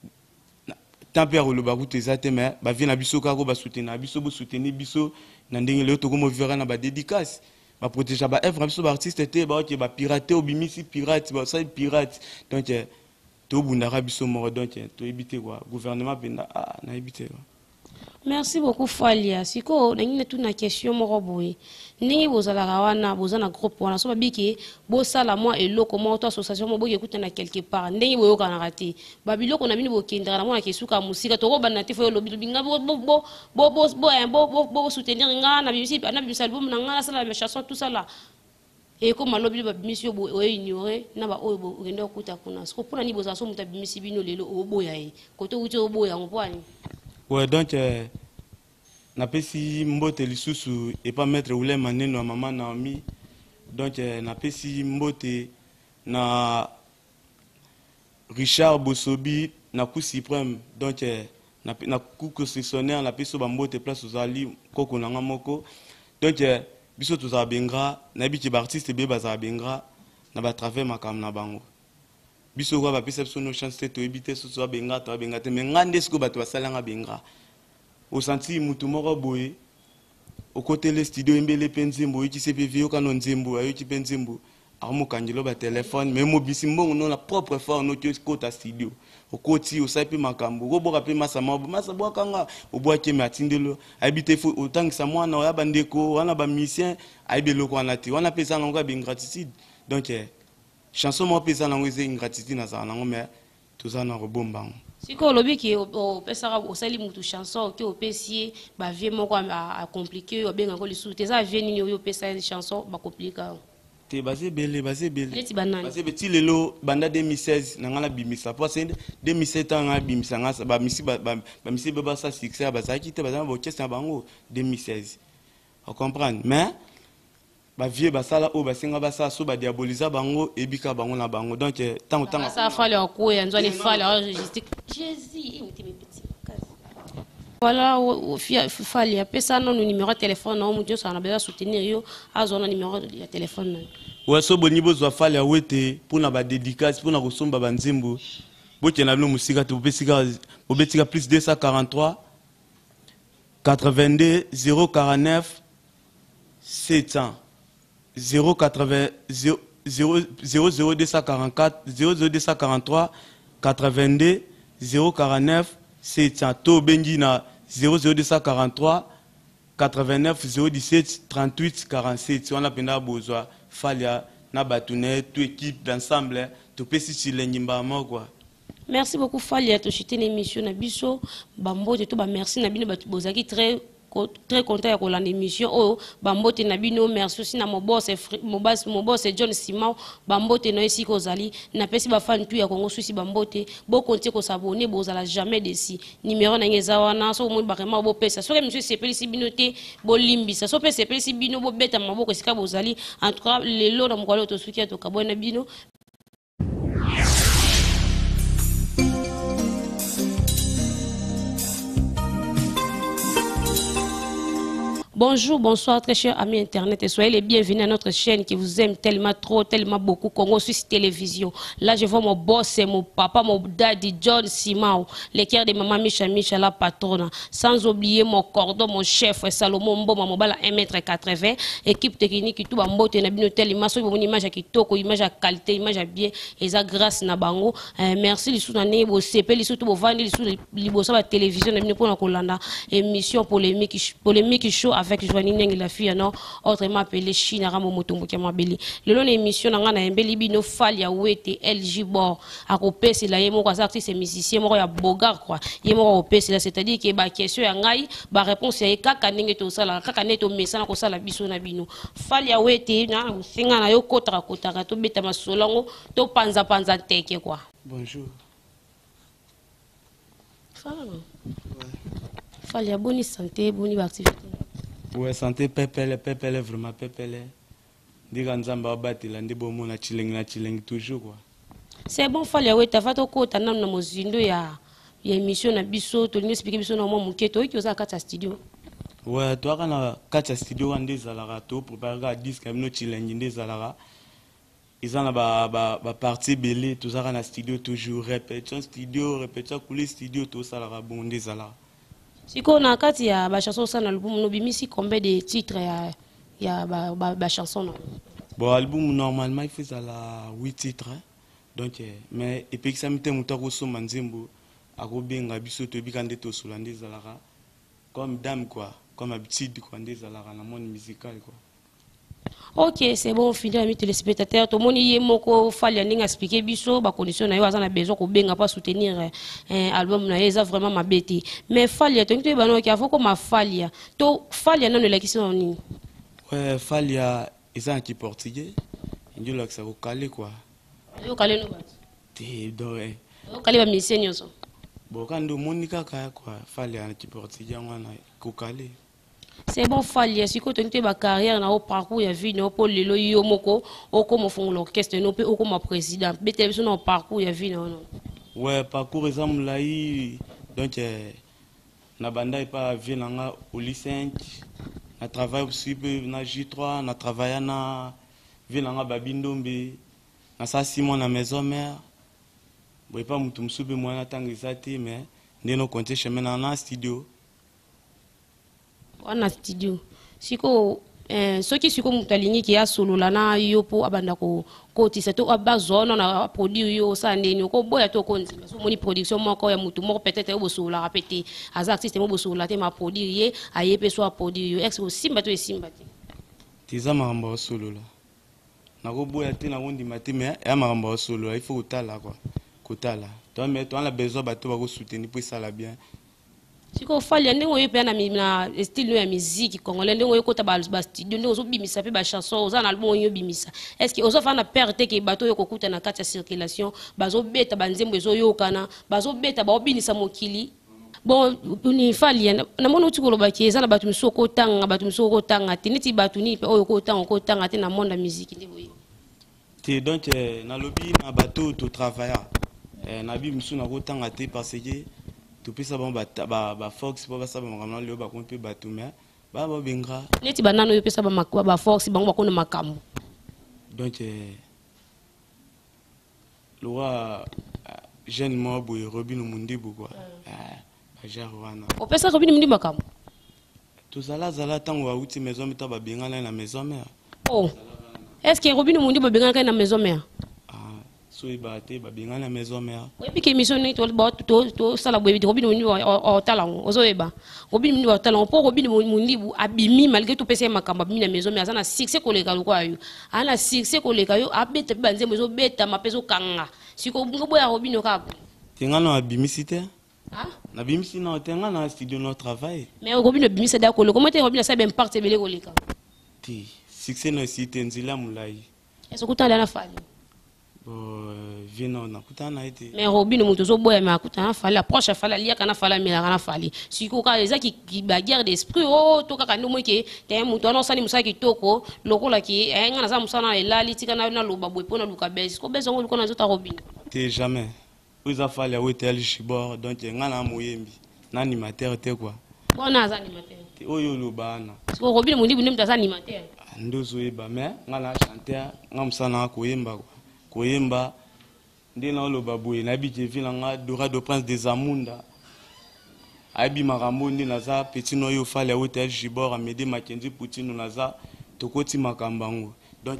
tempère le ba route ezate mais ba vi na biso ka ko ba soutenir biso bo soutenir biso na ndenge le to ko mo vera na ba dédicace ba protéger ba œuvre biso ba artiste te ba ki ba pirater obimisi pirate ba ça pirate donc to bundara biso mo donc to éviter quoi gouvernement penda na éviter. Merci beaucoup Falia. Siko nangine tuna question moko boye. Ningi bozala wana bozana groupe wana so babiki bosala moi eloko mo to association mo boye kutana quelque part. Ndenge boyo kana raté. Babiloko na bini bokendra na mona kesuka musika to robana te fo lobi binga bo soutenir nga na bibisi album na nga sala mes chansons tout ça là. Et comme lobi ba bimisi bo ignorer na ba oyo ngenda kuta kuna. Siko pona ni bozala so muta bimisi bino lelo oboya e. Koto uti oboya ngopani. Ouais, donc, na pesi mbote lisusu et pas mettre oulé maneno maman Naomi. Donc, na pesi mbote na Richard Bosobi na coup suprême. Donc, na coup concessionnaire na peso ba mbote place aux ali koko na moko. Donc, biso to za bengra na biti ba artiste be ba za bengra na ba travers makam na bango. Biso kwa ba perception no chance to ebite so so benga to benga te mais ngande sko ba to salanga benga au senti mutu moko boye au côté le studio embele penzimbo yiki CPV yo kanon nzimbo ayo ki penzimbo armo kanjilo ba téléphone mais mo bisimbo no la propre fois no ki kota studio au côté au sapi makambo go boka pe masa bo kanga au boa ke matindelo habite fo autant que ça moi na ya bandeko wana ba musicien aibelo ko na ti wana pesa nga ba ingratitude donc chanson mo pesa na ngweze ingratitude na za na ngome tozana robomba. Siko lobi ki o pesa o sali mutu chanson ki o pesi ba vie moko a compliqué o benga ko lisu te za vie nini o pesa chanson ba compliqué te basé belé basé beti lelo banda 2016 na ngala bimisa parce que 2017 nga bimisa nga ba misi beba sa succès ba za ki te ba za ba orchestre bango 2016 on comprendre mais ba vie ba sala o ba singa ba sa so ba diaboliser bango ebika bango na bango donc tant ça fallait ko ya nzwa ni fallait logistique Jésus voilà fallait pesa non numéro de téléphone non mudio ça na besoin soutenir yo azona numéro de téléphone Ouais, so boni bozwa fali awete pour na ba dédicace pour na kosomba banzembo. Boke na bino musika to betika plus 243 82 049 700 080 00244 00243 82 049 700 to bengi na 00243 89 017 38 47 on a penda besoin falia na batune toute équipe d'ensemble to pesi silengimba quoi. Merci beaucoup Falia to chiter l'émission na biso bambote to ba merci na bino batu bozaki très content ya kolanda émission oh bambote na bino merci aussi na mon boss John Simao bambote no esi kozali na pesi ba fan tu ya Congo susi bambote bo kontie ko s'abonner bozala jamais desi numéro na ngeza wana so mo ba vraiment bo pesa so que monsieur sepeli si bino te bo limbisa so pesa sepeli si bino bo beta maboko sika bozali en tout cas lelo na mkwalo to suki to kabona bino. Bonjour, bonsoir très chers amis internet et soyez les bienvenus à notre chaîne qui vous aime tellement trop, tellement beaucoup, Congo Suisse Télévision. Là je vois mon boss et mon papa, mon daddy John Simao, les cœurs de maman Micha la patronne. Sans oublier mon cordon, mon chef Salomon Mboma, mon bala 1m80, équipe technique qui tout va mbote na bino tellement so une image qui toko, image à qualité, image à bien et ça grâce na bango. Merci les sous nané bo CP, les sous to bo vendre les sous libosa la télévision na bino pour na kolanda émission polémique show avec Joanine la fille non autrement appelée Chinara Momotombo Kamabeli. Le long émission na ngana embeli bino Falia wete LG Bor a kopesi la yemo kwa artiste musicien mo ya Bogar quoi. Yemo kopesi la c'est-à-dire que ba question ya ngai ba réponse ya kaka ndenge to sala kaka neto message na ko sala biso na bino. Falia wete na usinga na yo kotaka to beta masolango to panza teke quoi. Bonjour. Falia bonne santé, bonne activité. Ouais, santé pepele vraiment pepele. Diga nzamba batila ndebo mona chileng toujours quoi. C'est bon Falia weta fato kota na mozindo ya émission na biso to expliquer biso na mo muketo ki oza kata studio. Ouais, toi kana kata studio ande zalara to préparer disque amno chileng ndé zalara. Ils ont ba partie belé tout ça na studio toujours répétition couler studio tout ça la bon ndé zalara. Si on a kati ya ba chanson ça na album no bimisi combien de titres ya ba chanson. Bon album normalement il fait la 8 titres hein? Donc mais et puis que ça mete mutako so manzembo akobenga biso to bikande to solande zalara comme dame quoi comme habitude quoi ndé zalara na monde musical quoi. Ok, c'est bon, fidèles amis téléspectateurs. Tout le monde y est moko Falia n'inga expliquer biso ba condition na yo azana besoin ko benga pas soutenir album na eza vraiment ma bête. Mais Falia to nto bano ki afoko ma Falia. To Falia na no la question ni. Ouais, Falia eza en portugais. Ndio la ça ko calé quoi. Yo calé no ba. Te doré. Yo calé ba misenyo so. Bon quand do monika ka quoi, Falia en portugais wana ko calé. C'est bon Falia si ko to nto ba carrière na au parcours ya vie no pour lelo yo moko o comme fond l'orchestre no pe o comme président. Bete biso no parcours ya vie no. Ouais, parcours exemple là donc na banda et pas vie nanga au lycée 5. Na travail aussi na J3, na travail na vie nanga babindombe. Na sa Simon na maison mère. Bon pas mutu msube mwana tangizati mais ndeno compter chemin na studio. Wana studio siko soki siko mutalingi ki ya solo lana yo po abanda ko tisa to abazona na produire yo sa ndeni ko boya to konzi so moni production moko ya mutu moko peut-être yo bosola rapete as artiste mo bosola te ma produire ye ayepe so produire yo ex simba to simba te tiza maramba solo la na ko boya te na wondi mate mais ya maramba solo il faut kotala quoi kotala toi mais toi la besoin bato ba ko soutenir pour ça la bien. Si on fait les gens qui ont style de musique congolais, les gens qui ont studio, les gens qui ont des chansons, les albums qui ont bimisa. Est-ce que vous avez perte que bateau yo kokuta na kati ya circulation, bazo beta banzembo zo yo kana, bazo beta ba obinisa mokili. Bon, ni fali na mona utikolo ba kieza na batu misoko tanga, tiniti batu ni pe oyo ko tanga te na monde musique ndi boye. Te donc na lobby na bateau to travailler. Na bi misu na ko tanga te parce que tout ça ba Fox pour ça ba makambo leo ba kompe batu mais ba benga neti banano yo pesa ba force bango ba kono makambo Donc le roi jeune moi boy Robin Mundibu quoi. Bajar wana. O pesa Robin Mundibu kam. Tout ça là tango wa uti maison mita ba bengana na maison mère. Oh. Est-ce que Robin Mundibu bengana na maison mère? So ibate ba bengana na maison mère. Oui, puis que mission ni to sala boy Robin Mundibu o talent ozo eba. Robin Mundibu o talent pour Robin Mundibu abimi malgré tout pesa makamba abimi na maison mère ça na succès koleka lokwa yo. Ana succès koleka yo abete banze mezo beta mapeso kanga. Siko ngobo ya Robin okako. Tengana abimisite? Ah? Na bimisi na tengana studio no travail. Mais Robin le bimisi da kolo comment te Robin ça ben part belé koleka. Ti, succès no site nzila mulai. Est-ce que tu as la fali? Vino na kutana ite. Mais Robin muto zo boya ma kutana fali approche fali lia kana fali mila kana fali. Siko ka eza ki bagarre d'esprit oh to ka no moke te muto no sani musaki toko lokola ki ngana za musana elali tika na loba boy pona luka bes ko bezo ngolo kona zota Robin. Te jamais. Uza fali hotel Chibor donc ngana moyembi. Na animateur te quoi. Bona za animateur. Te oyo lobana. Siko Robin mundi bundi mtaza animateur. Ndozo eba mais ngana chanteur ngamusana koyemba quoi. Koyemba ndena loba boye na bije vila nga Dora do Prince des Amunda. Abi makambo ndi naza petit no yo fali hotel Chibor amede Makenzi Poutine naza tokoti makambango. Donc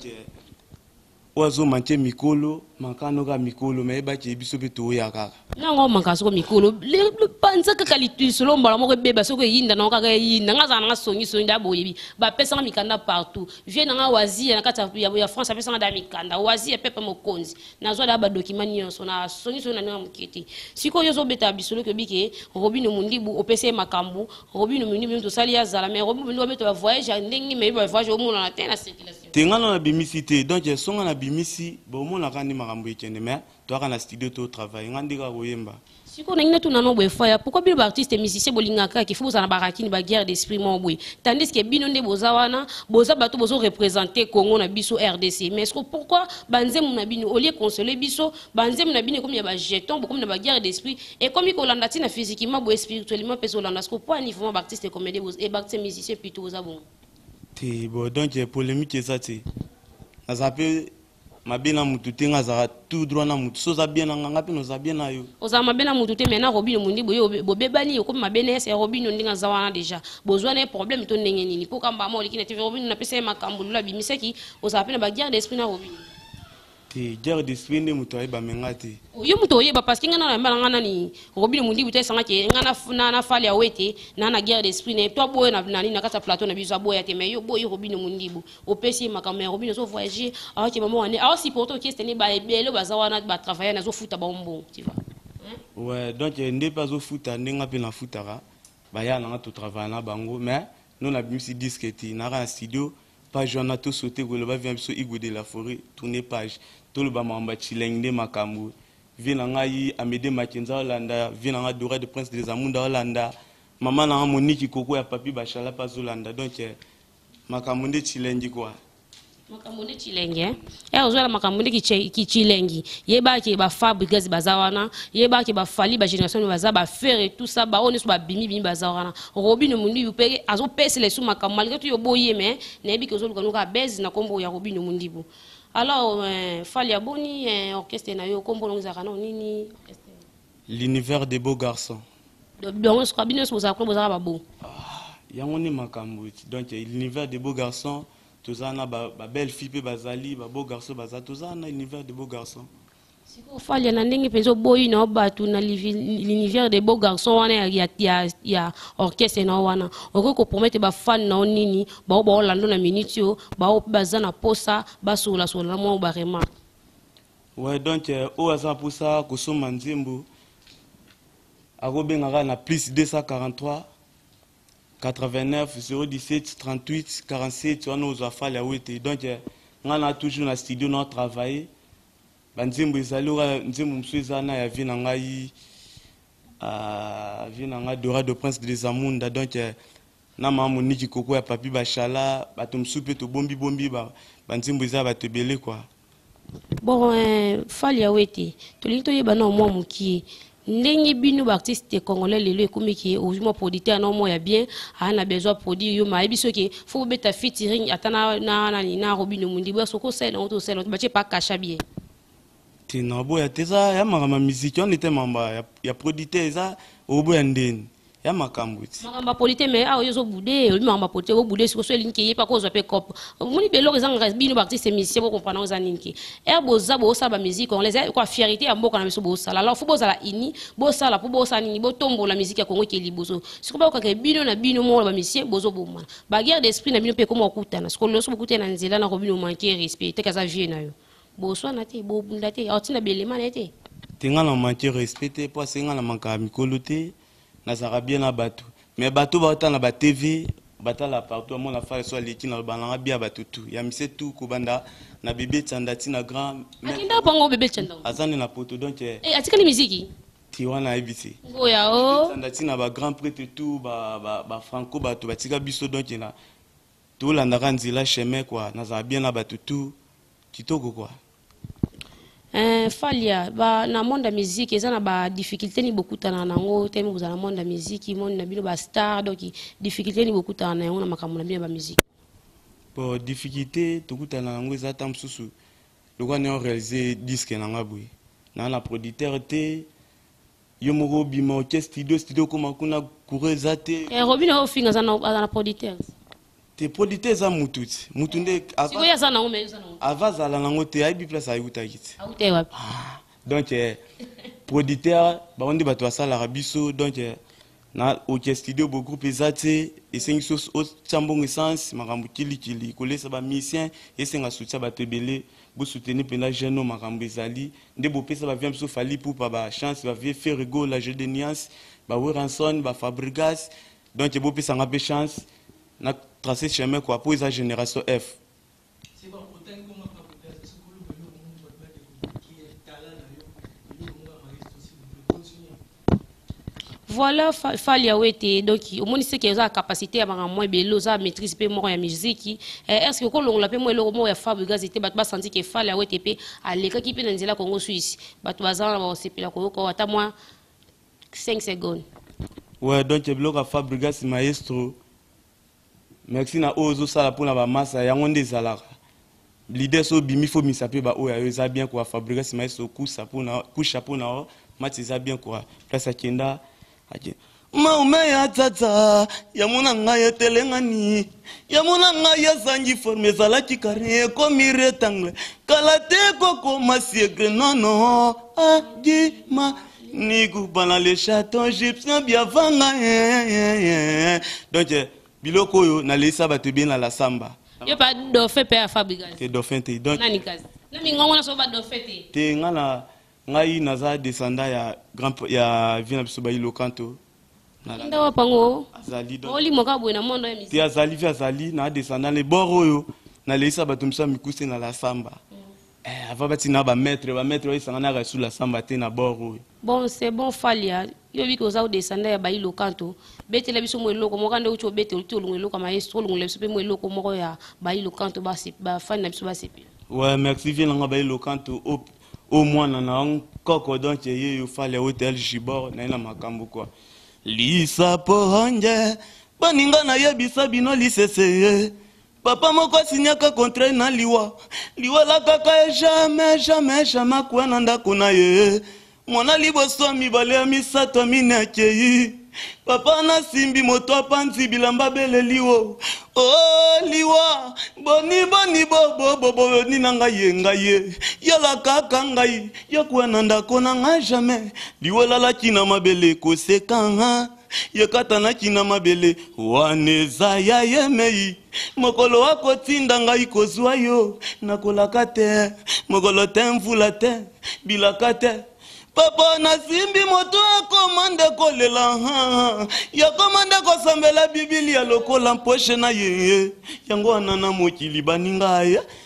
oazo manche mikolo makano ka mikolo mais ba ke biso pe to ya kaka nango mankaso mikolo le panza kaka litu lomba la moko beba soko yinda na kaka yinda ngaza na songi songi da boyebi ba pesa mikanda partout vient na wazi na kata ya France pesa da mikanda wazi pepe mokonzi nazo da ba document nyonso na songi songi na mukiti siko yozo beta bisolo ke bike Robin Mundibu opese makambu Robin Mundibu to sali ya zala mais Robin Mundibu beto voyage ndenge mais ba voyage au monde na terre na circulation tengana na bimisité donc songa na bimisi bo mona kandi makambo ekende mais to kana studio to travail ngandika koyemba siko na ngina tuna no boy faya pourquoi bino ba artiste musicien bolingaka ki faut na barakini ba guerre d'esprit mon boy tandis que bino nde bozawana boza bato bozo représenter Congo na biso RDC mais est-ce que pourquoi banzemu na bino au lieu consoler biso banzemu na bino comme ya ba jeton comme na ba guerre d'esprit et comme ko landa tina physiquement bo spirituellement peso landa ce que pour niveau ba artiste comédien et ba artiste musicien plutôt boza bon te bon donc polémique ça te nazape mabena mutu tenga za tout droit na mutu soza bien na nganga pe noza bien na yo oza mabena mutu te mena Robin Mundibu yo bobebani ko mabena c'est Robin ndinga za wana déjà besoin un problème to ndenge nini pour kamba mo likina te Robin na pesa makambulula bimisaki oza pena ba guerre d'esprit na Robin te guerre d'esprit ne mutu ay ba mengate yo mutu oyeba parce que ngana na mbala ngana ni Robin Mundibu te sanga ke ngana na fali ya wete na guerre d'esprit ne to boye na nani na kata plateau na biso boye te mais yo boye Robin Mundibu opesi makambo ya Robin zo voyager a ke maman ane a si pourtant qui est né ba ebelo bazawana ba travailler na zo futa ba mbon tu vois ouais donc ndé pas zo futa ndenga pe na futara ba ya na to travailler na bango mais nous na musique disque ti na ra studio page on to sauter ko le ba vient biso Igo de la forêt tourner page to le ba mamba chilengde makambo vina ngai Amede Makenza Holanda vina nga Dora de Prince des Amunda Holanda maman na Monique Koko ya papi Bachala pas Holanda donc makambo chilengi quoi makambo chilengi ozola makambo ki chilengi yeba ke ba fabriquer bazawana yeba ke ba fali ba génération baza ba faire et tout ça ba on so ba bimi bazawana Robin Mundibu pe azo pese les sous makambo malgré tout yo boye mais nebi ke ozoluka nuka base na kombo ya Robin Mundibu. Alors, fali aboni orchestre na yo kombo ngizaka na nini orchestre l'univers des beaux garçons donc ce quoi bien so za ko bozaka ba bo yango ni makambo donc l'univers des beaux garçons tozana ba belle fille pe bazali ba beaux garçons baza tozana l'univers des beaux garçons siko fali na ndenge penzo boyi na batu na l'univers des beaux garçons wana ya orchestre na wana oko promettre ba fan na nini ba olando na minutio ba bazana posa ba sola sola mo ba remarque ouais donc o asa pour ça ko soma nzembo akobenga na plus 243 89 017 38 47 on nous a fallu wete donc ngana toujours na studio na travailler banzembo ezalora nzembo msueza na ya vina ngai vina nga Dora de Prince des Amunda donc na mamu Niki Koko ya papi Bachala bato msupe to bombi ba banzembo eza bato belé quoi bon fali ya wete to linto yeba na mwa muki ndenge bino ba artiste congolais lelo ekomi ki ozuma producteur non mo ya bien ana besoin produit yo ma ebiso ki faut beta featuring atana na Robino Mundi bo soko sel on to sel ba che pas cacha bien tina bo ya teza ya makama musique on était mamba ya producteur za obo ya ndeni ya makambuti makamba polité mais a yozo boudé o makamba polité o boudé siko so linki yepa ko zo pe cop moni belo rezanga bino ba artiste musicien bo comprendre oza ninki boza bo sala ba musique on les quoi fierté ya mboka na biso bo sala alors faut bozala ini bo sala po bo sala nini bo tombo la musique ya Congo ki liboso siko ba ko ka bino na bino mo ba musicien bozo bo mana ba guerre d'esprit na bino pe ko mo kutana siko lo so bo kutana nzela na ko bino manquer respect te kaza vie na yo bo so na te bo bunda te otina belema na te tinga na manquer respect po singa na manka mikolo te nazara bien na bato mais bato ba otana ba TV batala partout mon affaire soit leki na balanga bien bato tout ya mise tout ko banda na bébé tandati na grand akinda pango bébé tanda azani na poto donc atika ni musique tiwana ibisi ngoya o tandati na ba grand prêtre tout ba franco bato batika biso donc na tout landaka nzila chemin quoi nazara bien na bato tout kitoko quoi. Falia ba na monde de musique ezana ba difficulté ni beaucoup tana nango teme vous na monde de musique monde na bino ba star donc difficulté ni beaucoup tana yango na makambo na bino ba musique pour difficulté to kutana nango ezata msusu lokwa ne réaliser disque na ngabwe na producteur te yo moko bima au studio koma kuna kureza te Robino ofinga na producteur te producteur za mututi mutunde siko ya sana ngome sana avazala nango te aibi place ayuta kiti aute wapi donc producteur ba onde bato asala rabiso donc na au studio bo groupe ezate esengi so au chambongo essence makambo kili kolesa ba musicien esenga soutien ba tebele bo soutenir pena jeune makambo ezali nde bo pesa ba vient so fali pour ba chance ba vie faire rigolo la jeu de nuance ba Ranson ba Fabregas donc bo pesa nga pe chance na tracer chemin quoi pour la génération F. C'est bon, autant que moi pas peut-être ce que le monde va qui est talent là yo aussi continuer. Voilà Falia wete donc au moins c'est que a capacité à moins belo za maîtrise pe mo ya musique est-ce que ko longola pe mo eloko mo ya Fabregas était ba senti que Falia wete pe aleka ki pe na nzela Congo Suisse bato bazana ba sepela ko ata moi 5 secondes. Ouais donc bloka Fabregas maestro. Merci na ozo sala pour na ba massa yango nde zalaka l'idée so bimi fo misape ba o ya eza bien quoi Fabregas maestro ku chapeau na match eza bien quoi place akenda aje maume ya tata ya mona ngai telengani ya mona ngai ya zangi forme zala kikare ko miretangle kala te ko masiegre non agima nigu bana le château égyptien bien vanga donc biloko yo na lesa bato bien na la samba yo pas dauphin pe a Fabregas te dauphin te donc nani kazi na mingongo na so ba dauphin te ngana ngai naza descendant ya grand ya vina biso ba ilokanto na nda wa pango azali donc oli moka boye na mondo ya musique te azali na descendant le boro yo na lesa bato msa mikuse na la samba avant bati na ba maître wa isangana ka sous la samba te na boro. Bon c'est bon Falia yo bi ko za o descendre ya ba ilokanto betela biso mo eloko mo kande ucho bete ulti olungu eloko maestro olungu lebiso pe mo eloko moko ya ba ilokanto ba fan na biso ba sepi. Ouais merci bien nga ba ilokanto au moins na koko donc ye Falia hotel Gibor na ina makambo quoi lisa pohanje baninga na yebisa bino lisese papa moko sinyaka contrat na liwa la kaka jamais kwa na ndako na ye mwana liboso mibale ya misato minakei papa na simbi moto apanzi bilamba beleliwo oh liwa boni bobo ni nanga ye yala kaka ngai yakwa na ndako na nga jamais liwa la kina mabele ko sekanga yekata na kina mabele waneza ya yemei mokolo wako tinda ngai kozwa yo nakolaka te mokolo te mvula te bilaka te papa na simbi moto akomande kolela ya komande kosambela biblia lokola mposhe na ye yango wana na mokili baninga ya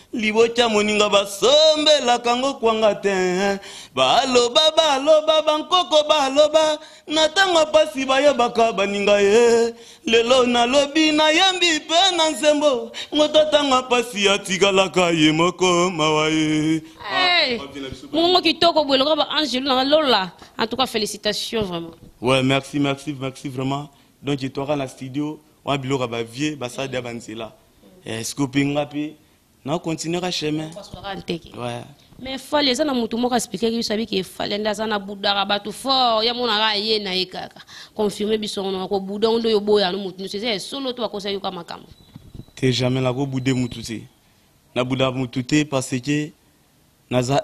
libocha moninga basombela kango kwanga te baloba bankoko baloba na ntango pasi bayebaka baninga ye lelo nalobi nayembi mpe na nzembo moto ntango pasi atikalaka ye moko mawa ye. Mongo kitoko boye lokola ba Angelo na lola. En tout cas félicitations vraiment. Ouais, merci vraiment. Donc tu auras la studio on bilora ba vie ba ça de banzela. Scooping ngapi na continuera chemin. Ouais. Mais fallait ça na mutu moko expliquer que sabi que fallait ndaza na budara batu fort ya mona ra ye na ekaka. Confirmer biso na ko buda ndo yo boya no mutu c'est solo to akosa yo kama kama. T'es jamais la ko budé mutu te. Na buda mutu te parce que naza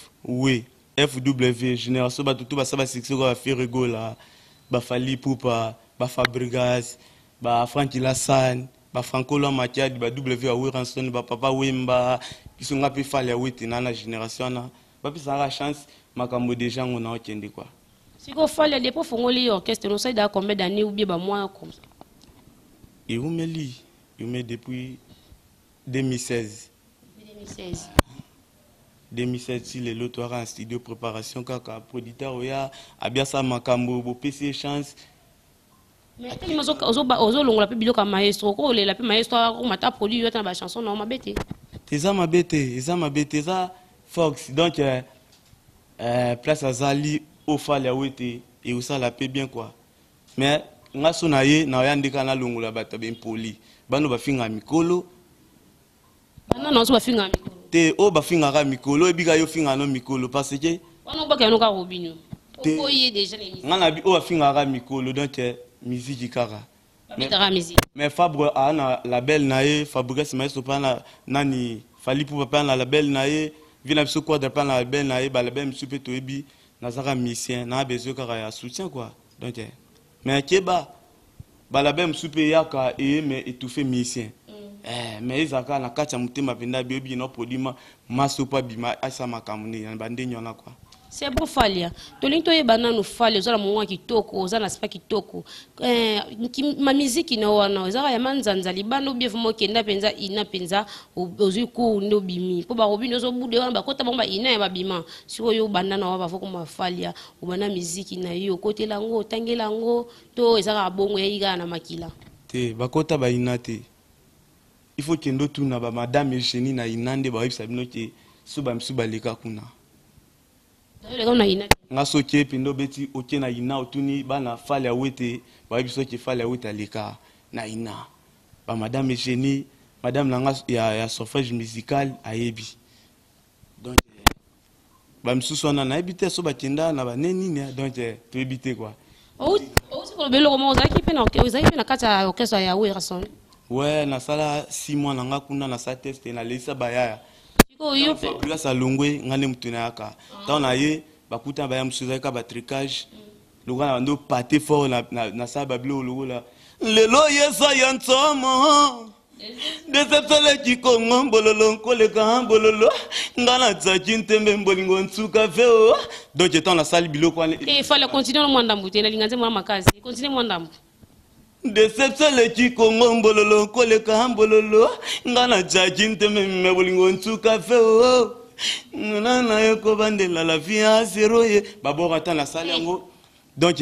FW génération batutu ba saba succès ko faire rigola ba Fali Poupa ba Fabregas ba Frankie Lassane ba Franco Lomatiadi ba W a Ranson ba Papa Wemba kisonga pe fali awete na génération na ba pisa la chance makambo déjà on a okende quoi. Si ko fali des pour fongoli orchestre no ça da combien d'années ou bien ba mois comme ça. Et où me depuis 2016. 2007 si les lots en studio préparation kaka producteur oya abiasa makambo bo PC chance. Mais tellement ozo longola pe biloka maestro ko le la pe maestro ko mata produit yo ta ba chanson non mabete. Eza mabete za Fox donc place azali au fali awete et ça la paix bien quoi. Mais ngaso na ye na ya ndeka na longola bata ben poli. Bano ba finga mikolo. Non so ba finga mikolo. Te o ba finga ka mikolo e biga yo finga no mikolo parce que wana ba ka no ka robinyo. O ye déjà les musiques. Ngana bi o ba finga ka mikolo donc musique kaka. Mais Fabre a na label nae Fabrice Maestro pa na nani Fali Poupa pa na label nae vina biso quoi de pa na label nae ba label monsieur pe toebi na zaka musicien na besoin kaka ya soutien quoi donc mais keba ba label monsieur pe yaka et mais étouffé musicien. Mais izaka na kacha mutema penda biobi no podima maso pa bima asa makamune na bande nyona quoi. C'est bon falia. Tolinto ye banano falia ozala monwa kitoko ozala spa kitoko. Ma musique na wana ozala ya manzanza libano bien vraiment kenda penza ina penza ozuko ndo bimi. Po ba robino zo bude wana ba kota bomba ina ya babima. Siko yo banana wa bafoko ma falia obana musique na yo kote lango tangela ngo to ezala bongo ya iga na makila. Te bakota ba ina te. Il faut que ndo tuna ba madame Eugénie na inande ba yibisa bino ke suba msuba leka kuna. Nga soke pindo beti oke na ina otuni bana fali awete ba yibisa ke fali awete leka na ina. Ba madame Eugénie, madame nanga ya solfège musical ayebi. Donc ba msusu na ebite so ba kenda na ba neni ne donc to ebite quoi. Aussi ko belo ko mo zaki pe na kata orchestre ya Ranson. Ouais, na sala 6 mois nanga kuna na sa test na lesa bayaya. Siko yo pe. Bila sa longwe ngane mutuna yaka. Ta na ye bakuta baya msuza ka ba tricage. Lugana ndo pâté fort na sa bablo logola. Lelo yesa yantomo. Deceptole kikongo bololo koleka bololo. Ngana tsakinte membolingo nsuka feo. Donc étant la salle biloko. Il fallait continuer le mandambu te na linganze mwa makazi. Continuer mandambu. Deceptole kikongo mbololo koleka mbololo ngana jajinte me bolingo ntuka feo nana yoko bandela la vie à zéro ye babora ta na sala yango donc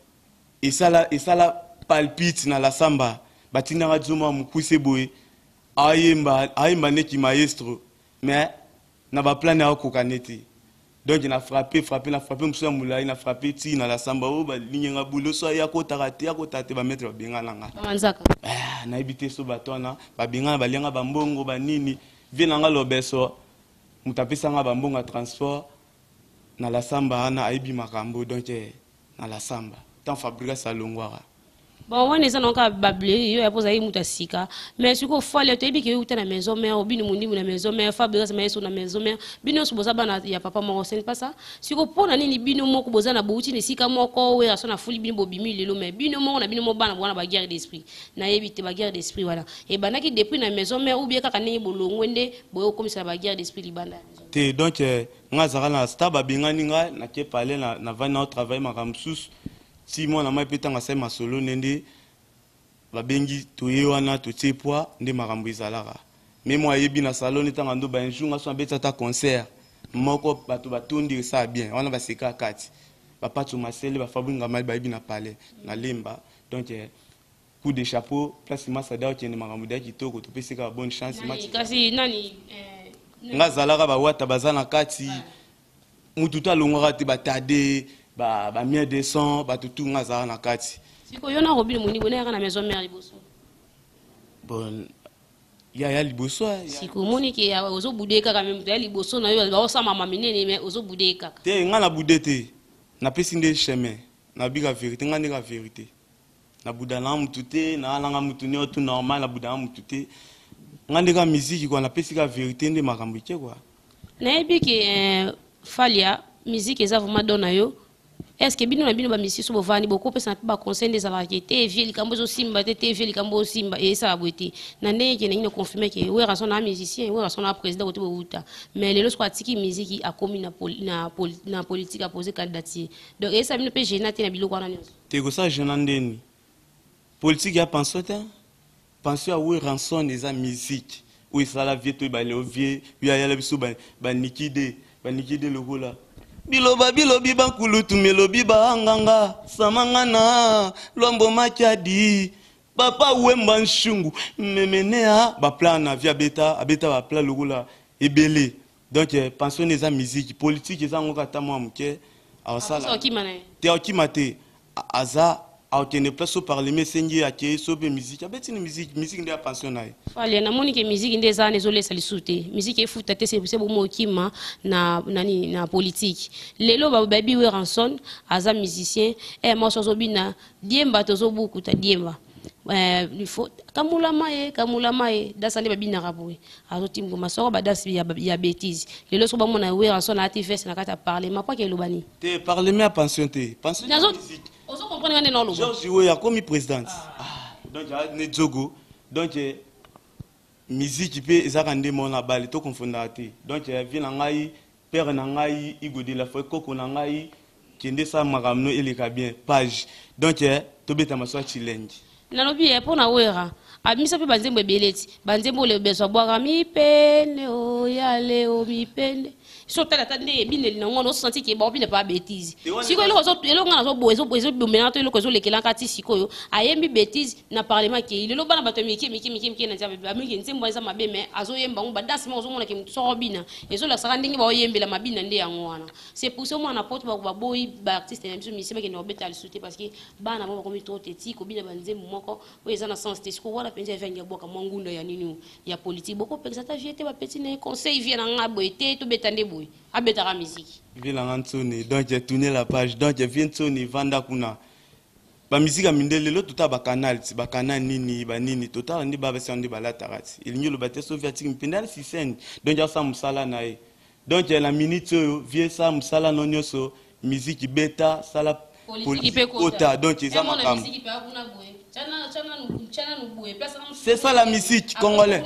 isala palpite na la samba batina radzuma mukuse boye ayemba neki maestro mais na ba plan ya kokanete. Donc il a frappé monsieur Moulay, il a frappé ti na la samba o ba lignga bulo so ya ko tarate ba mettre ba benga nanga. Manzaka. Na ebité so batona ba benga ba lenga ba mbongo ba nini vinanga lobeso mutapesa nga ba mbonga transport na la samba ana aibi makambo donc na la samba. Tant Fabrice Salongwara. Bon, on est en cas bablé, yo ya posa yi muta sika. Mais siko fallait te bi ke yo na maison mère, obini mundi na maison mère, Fabrice maison na maison mère. Bino so boza bana ya papa mo c'est pas ça. Siko pona nini bino moko boza na bouti ne sika moko we raso na fuli bino bobimi lelo mais bino mo na bino mo bana bwana ba guerre d'esprit. Na yebite ba guerre d'esprit voilà. Et bana ki depuis na maison mère ou bien kaka nini bolongwende boyo comme ça ba guerre d'esprit libanda. Te donc nga zara na staba bingani nga na ke parler na vana au travail makamsus. Si moi na mai petanga sai masolo nende babengi toye wana totie poa nde makambo ezalaka mais moi yebi na salon etanga ndo ba un jour ngaso abeta ta concert moko bato batundi ça bien on va seka kati ba patu masele ba fabringa mal ba yebi na palais na lemba donc coup de chapeau place masada okende makamudi kitoko to peseka bonne chance match kasi nani ngazalaka ba wata bazana kati mututa longora te batade ba mien de son ba tutu ngazala na kati siko yona robile muni bona kana maison mère liboso bon ya liboso siko moni ke ya ozo budeka ka même ya liboso na yo ba osama maminene mais ozo budeka te ngana budete na pesi nde chemin na biga vérité ngane ka vérité na buda na mutu te na alanga mutu ne otu normal na buda na mutu te ngande ka musique kwa na pesi ka vérité nde makambo ke kwa na yebi ke falia musique eza vraiment dona yo est-ce que bino na bino ba musique so bovani boko pesa na ba conseil des variétés vie likambo zo simba te vie likambo simba et ça abouti na ndenge na ino confirmer que we rason na musicien we rason na président ko te bouta mais lelo so atiki musique a commis na politique a poser candidature donc et ça bino pe gêner te na biloko wana nyonso te ko ça gêner ndeni politique ya pension te pension a we ranson des musique oui ça la vie to ba le vie ya ya biso ba nikide le rola biloba bilobi bankulutu melobi baanganga samangana lombo makiadi papa wemba nshungu memenea baplan na via abeta baplan le rola ebele donc pension des musique politique eza ngoka tamwa muke awasala te okimate aza autene place au parlement sengi ake sobe musique abeti ni musique nde pension nae fale na moni ke musique nde za ne zole salisute musique efuta te c'est bomo okima na nani na politique lelo ba baby we ranson aza musicien e mo so bina diemba tozo buku ta diemba il faut kamula maye dasale babina raboué azoti ngoma soko badasi ya bêtise lelo so ba mona we ranson na ati na kata parlement pas ke lobani te parlement a pension te pension musique ozo comprendre ngane no lobo George Weah comme président donc ne zogo donc musique pe ezaka nde mona bali to confondra te donc vie na ngai père na ngai igodi la foi koko na ngai kende sa makamno eleka bien page donc to beta maswa challenge nalobi pour na wera abimisa pe banzembo ebeleti banzembo le beso bwaka mipene o yale o mipene so tala tande bine na ngono senti ke ba bine pa bêtise siko elo ngana so boezo bomena to elo ko zo lekela kati siko yo ayembi bêtise na parlement ke ilo bana bato miki na nzambe ba mingi nzembo eza mabe me azo yemba ngo badasi mo zo mona ke mutso bina ezo la saka ndingi ba oyembela mabina nde yango wana c'est pour ça moi na porte ba boy ba artiste même so misema ke no beta le souter parce que bana ba ko mi trop teti ko bina banzembo moko o eza na sens te siko wala penza venga boka mangunda ya nini ya politique boko pekisa ta viete ba petit ne conseil vient na boité to betande boy abetara musique vila ntsone donc j'ai tourné la page donc j'ai vient tsone vanda kuna ba musique amindele lo tuta ba canal nini ba nini total ndi ba besa ndi bala tarati il nyolo baté soviétique mpindal si scène donc j'ai ça musala nae donc la minute vie ça musala no nyoso musique beta sala politique ota donc ils ont makam c'est ça la musique congolais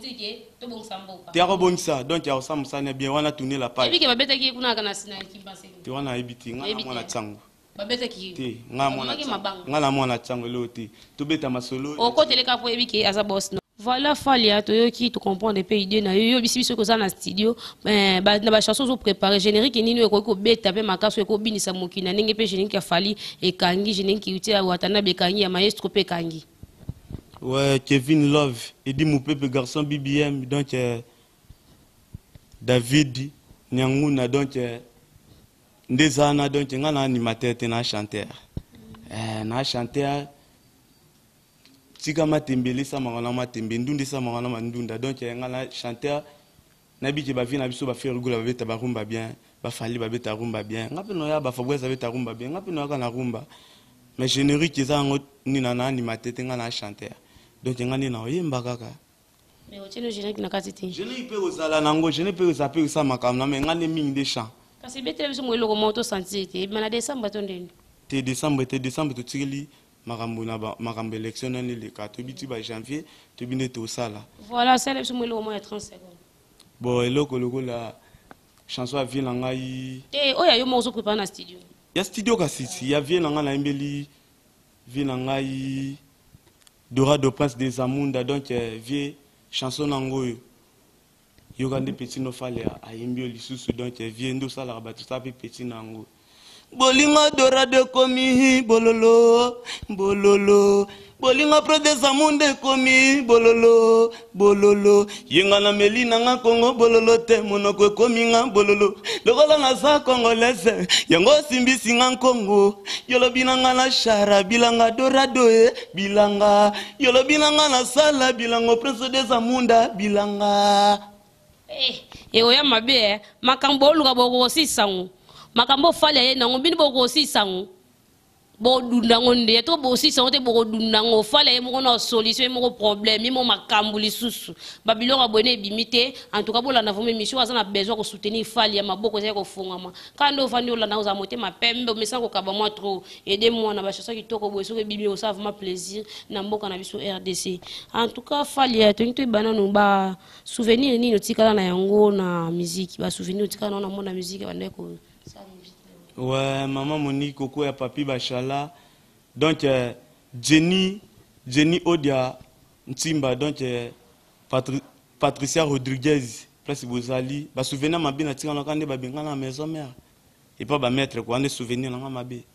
tiaro bongisa donc ya osam sana bien wana tourner la page ebike babeta ki kuna kana sina kibase ti wana ebiti ngana mwana tsango babeta ki ti ngana mwana tsango loti to beta masolo o koteleka po ebike aza boss no voilà falia toyoki to comprendre pe idée na yo bisi biso ko za na studio na ba chanson zo préparer générique nini ko ko beta pe makaso ko binisa mokina ndenge pe générique ya fali e kangi générique uti ya watana be kangi ya maestro pe kangi. Ouais, Kevin Love, Eddie Moupepe, garçon BBM, donc David Nyanguna, donc Ndezana, donc un animateur, un chanteur. Un chanteur, Tika Matembele, ça m'a rendu Matembele, Ndunde, ça m'a rendu Mandunda, donc un chanteur, Nabi qui va venir, Nabi va faire rigolo, va faire rumba bien, va falli, va faire rumba bien, n'a pas noya, va faire ça, va faire rumba bien, n'a pas noya, na rumba. Mais générique, ils ont un animateur, un chanteur. Donc ngani na oyemba kaka mais otino générique na katiti je ne peux osala nango je ne peux osaper ça makamna mais ngani mingi de chant kasi betele biso mwelo ko moto sentir te mana décembre to ndeni te décembre to tikeli makambo na makambo élection na le 4 biti ba janvier to bine to sala voilà c'est biso mwelo mo ya 30 secondes bon eloko loko la chanson vie na ngai te oya yo mo zo préparer na studio ya studio kasisi ya vie na ngai na embeli vie na ngai Dora do Prince des Amunda donc vieux chanson nango yoka nde petit no fale ayimbi yo lisusu donc vie ndo osala bato sa pe petit nango bolinga dorado komi bololo bololo bolinga prodesa munde komi bololo bololo yenga na meli nanga kongo bololo te monoko ekomi nga bololo lokola naza kongolese yango simbisi nga nkongo yolobi nanga na shara bilanga dorado bilanga yolobi nanga na sala bilango prince desa munda bilanga oya mabe makambo oluka bokosisango makambo fale ye nango bini bokosisango bodundango nde to bosisango te bokodundango fale ye moko na solution ye moko problème ye moko makambo lisusu babiloko abone ebimite en tout cas bolanda vome mission aza na besoin ko soutenir fale ya maboko ya kofungama kando ofandi olanda oza motema pembe omesa kokaba mwa trop aider moi na bachasa kitoko boye soki ebimi osa vraiment plaisir na mboka na biso RDC en tout cas fale ya tongi to banano ba souvenir nini otikala na yango na musique ba souvenir otikala na mona musique bandeko. Ouais, maman Monique, Coco et Papi Bachala. Donc, Jenny Odia Ntimba, donc Patricia Rodriguez, place Bozali. Bah, souvenir ma bien, on a quand même bien la maison mère. Et pas bah mettre quoi, on est souvenir dans ma bien.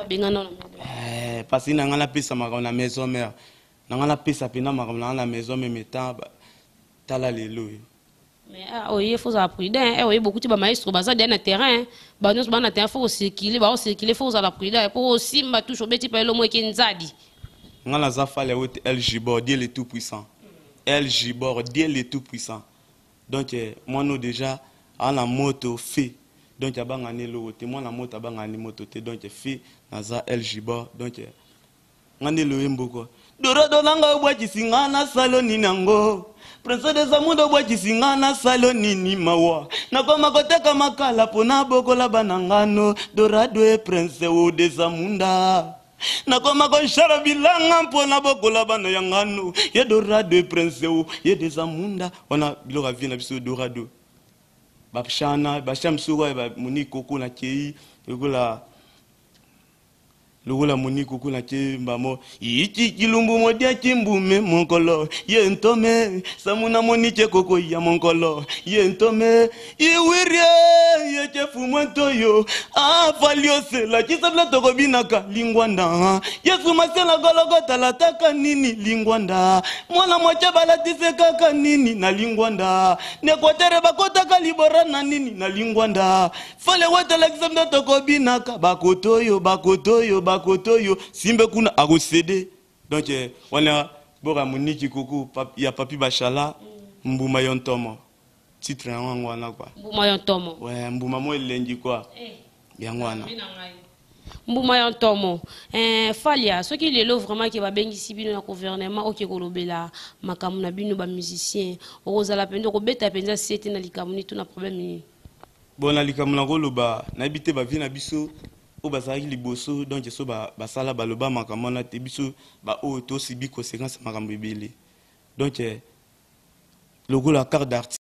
Parce que n'a la piste à la maison mère. N'a la piste à pina dans la maison mais mettant tala lelo. Mais il faut être prudent. Il y a beaucoup de maestros qui sont dans le terrain. Il faut circuler, il faut être prudent. Pour aussi, il touche au petit peu le moins qu'il zadi. On a fait El Gibor, Dieu le Tout-Puissant. El Gibor, Dieu le Tout-Puissant. Donc, moi, nous déjà, à la moto, fait. Donc, il y a un année le moi, la moto, il y a un moto, donc, fait, Naza El Gibor. Donc, on est le beaucoup. Dorado nanga wajisinga na saloni nango. Prince de Zamundo wajisinga na saloni ni mawa. Na kwa makoteka makala pona bokola banangano. Dorado e Prince o de Zamunda. Na kwa makoshara bilanga pona bokola bana yangano. Ye Dorado e Prince o ye de Zamunda. Wana bilora vina biso Dorado. Bapshana, basham suwa ba Monique Coco na kei. Logola Monique Coco na mbamo ichi kilumbu modia kimbume monkolo ye ntome samuna Monique Coco ya monkolo ye ntome iwirie ye chefu mwentoyo afaliose la kisabla tokobinaka lingwanda yesu masela gologota lataka nini lingwanda mwana mwacha balatise kaka nini na lingwanda nekwatere bakotaka libora na nini na lingwanda fale wete l'exemple tokobinaka bakotoyo kotoyo simbe kuna agosede donc on a bora Monique Coco ya Papi Bachala mbuma yontomo titre yango wana quoi mbuma yontomo ouais mbuma mo elengi quoi yango wana mbuma yontomo falia ce qui lelo vraiment qui va bengisi bino na gouvernement OK kolobela makamu na bino ba musicien ozala pendo ko beta penza siete na likamuni tuna problème ni bon na likamuna koloba na bité ba vie na biso bazaki liboso donc so basala baloba makambo na te biso ba o to sibi conséquence makambo ebele donc logo la carte d'artiste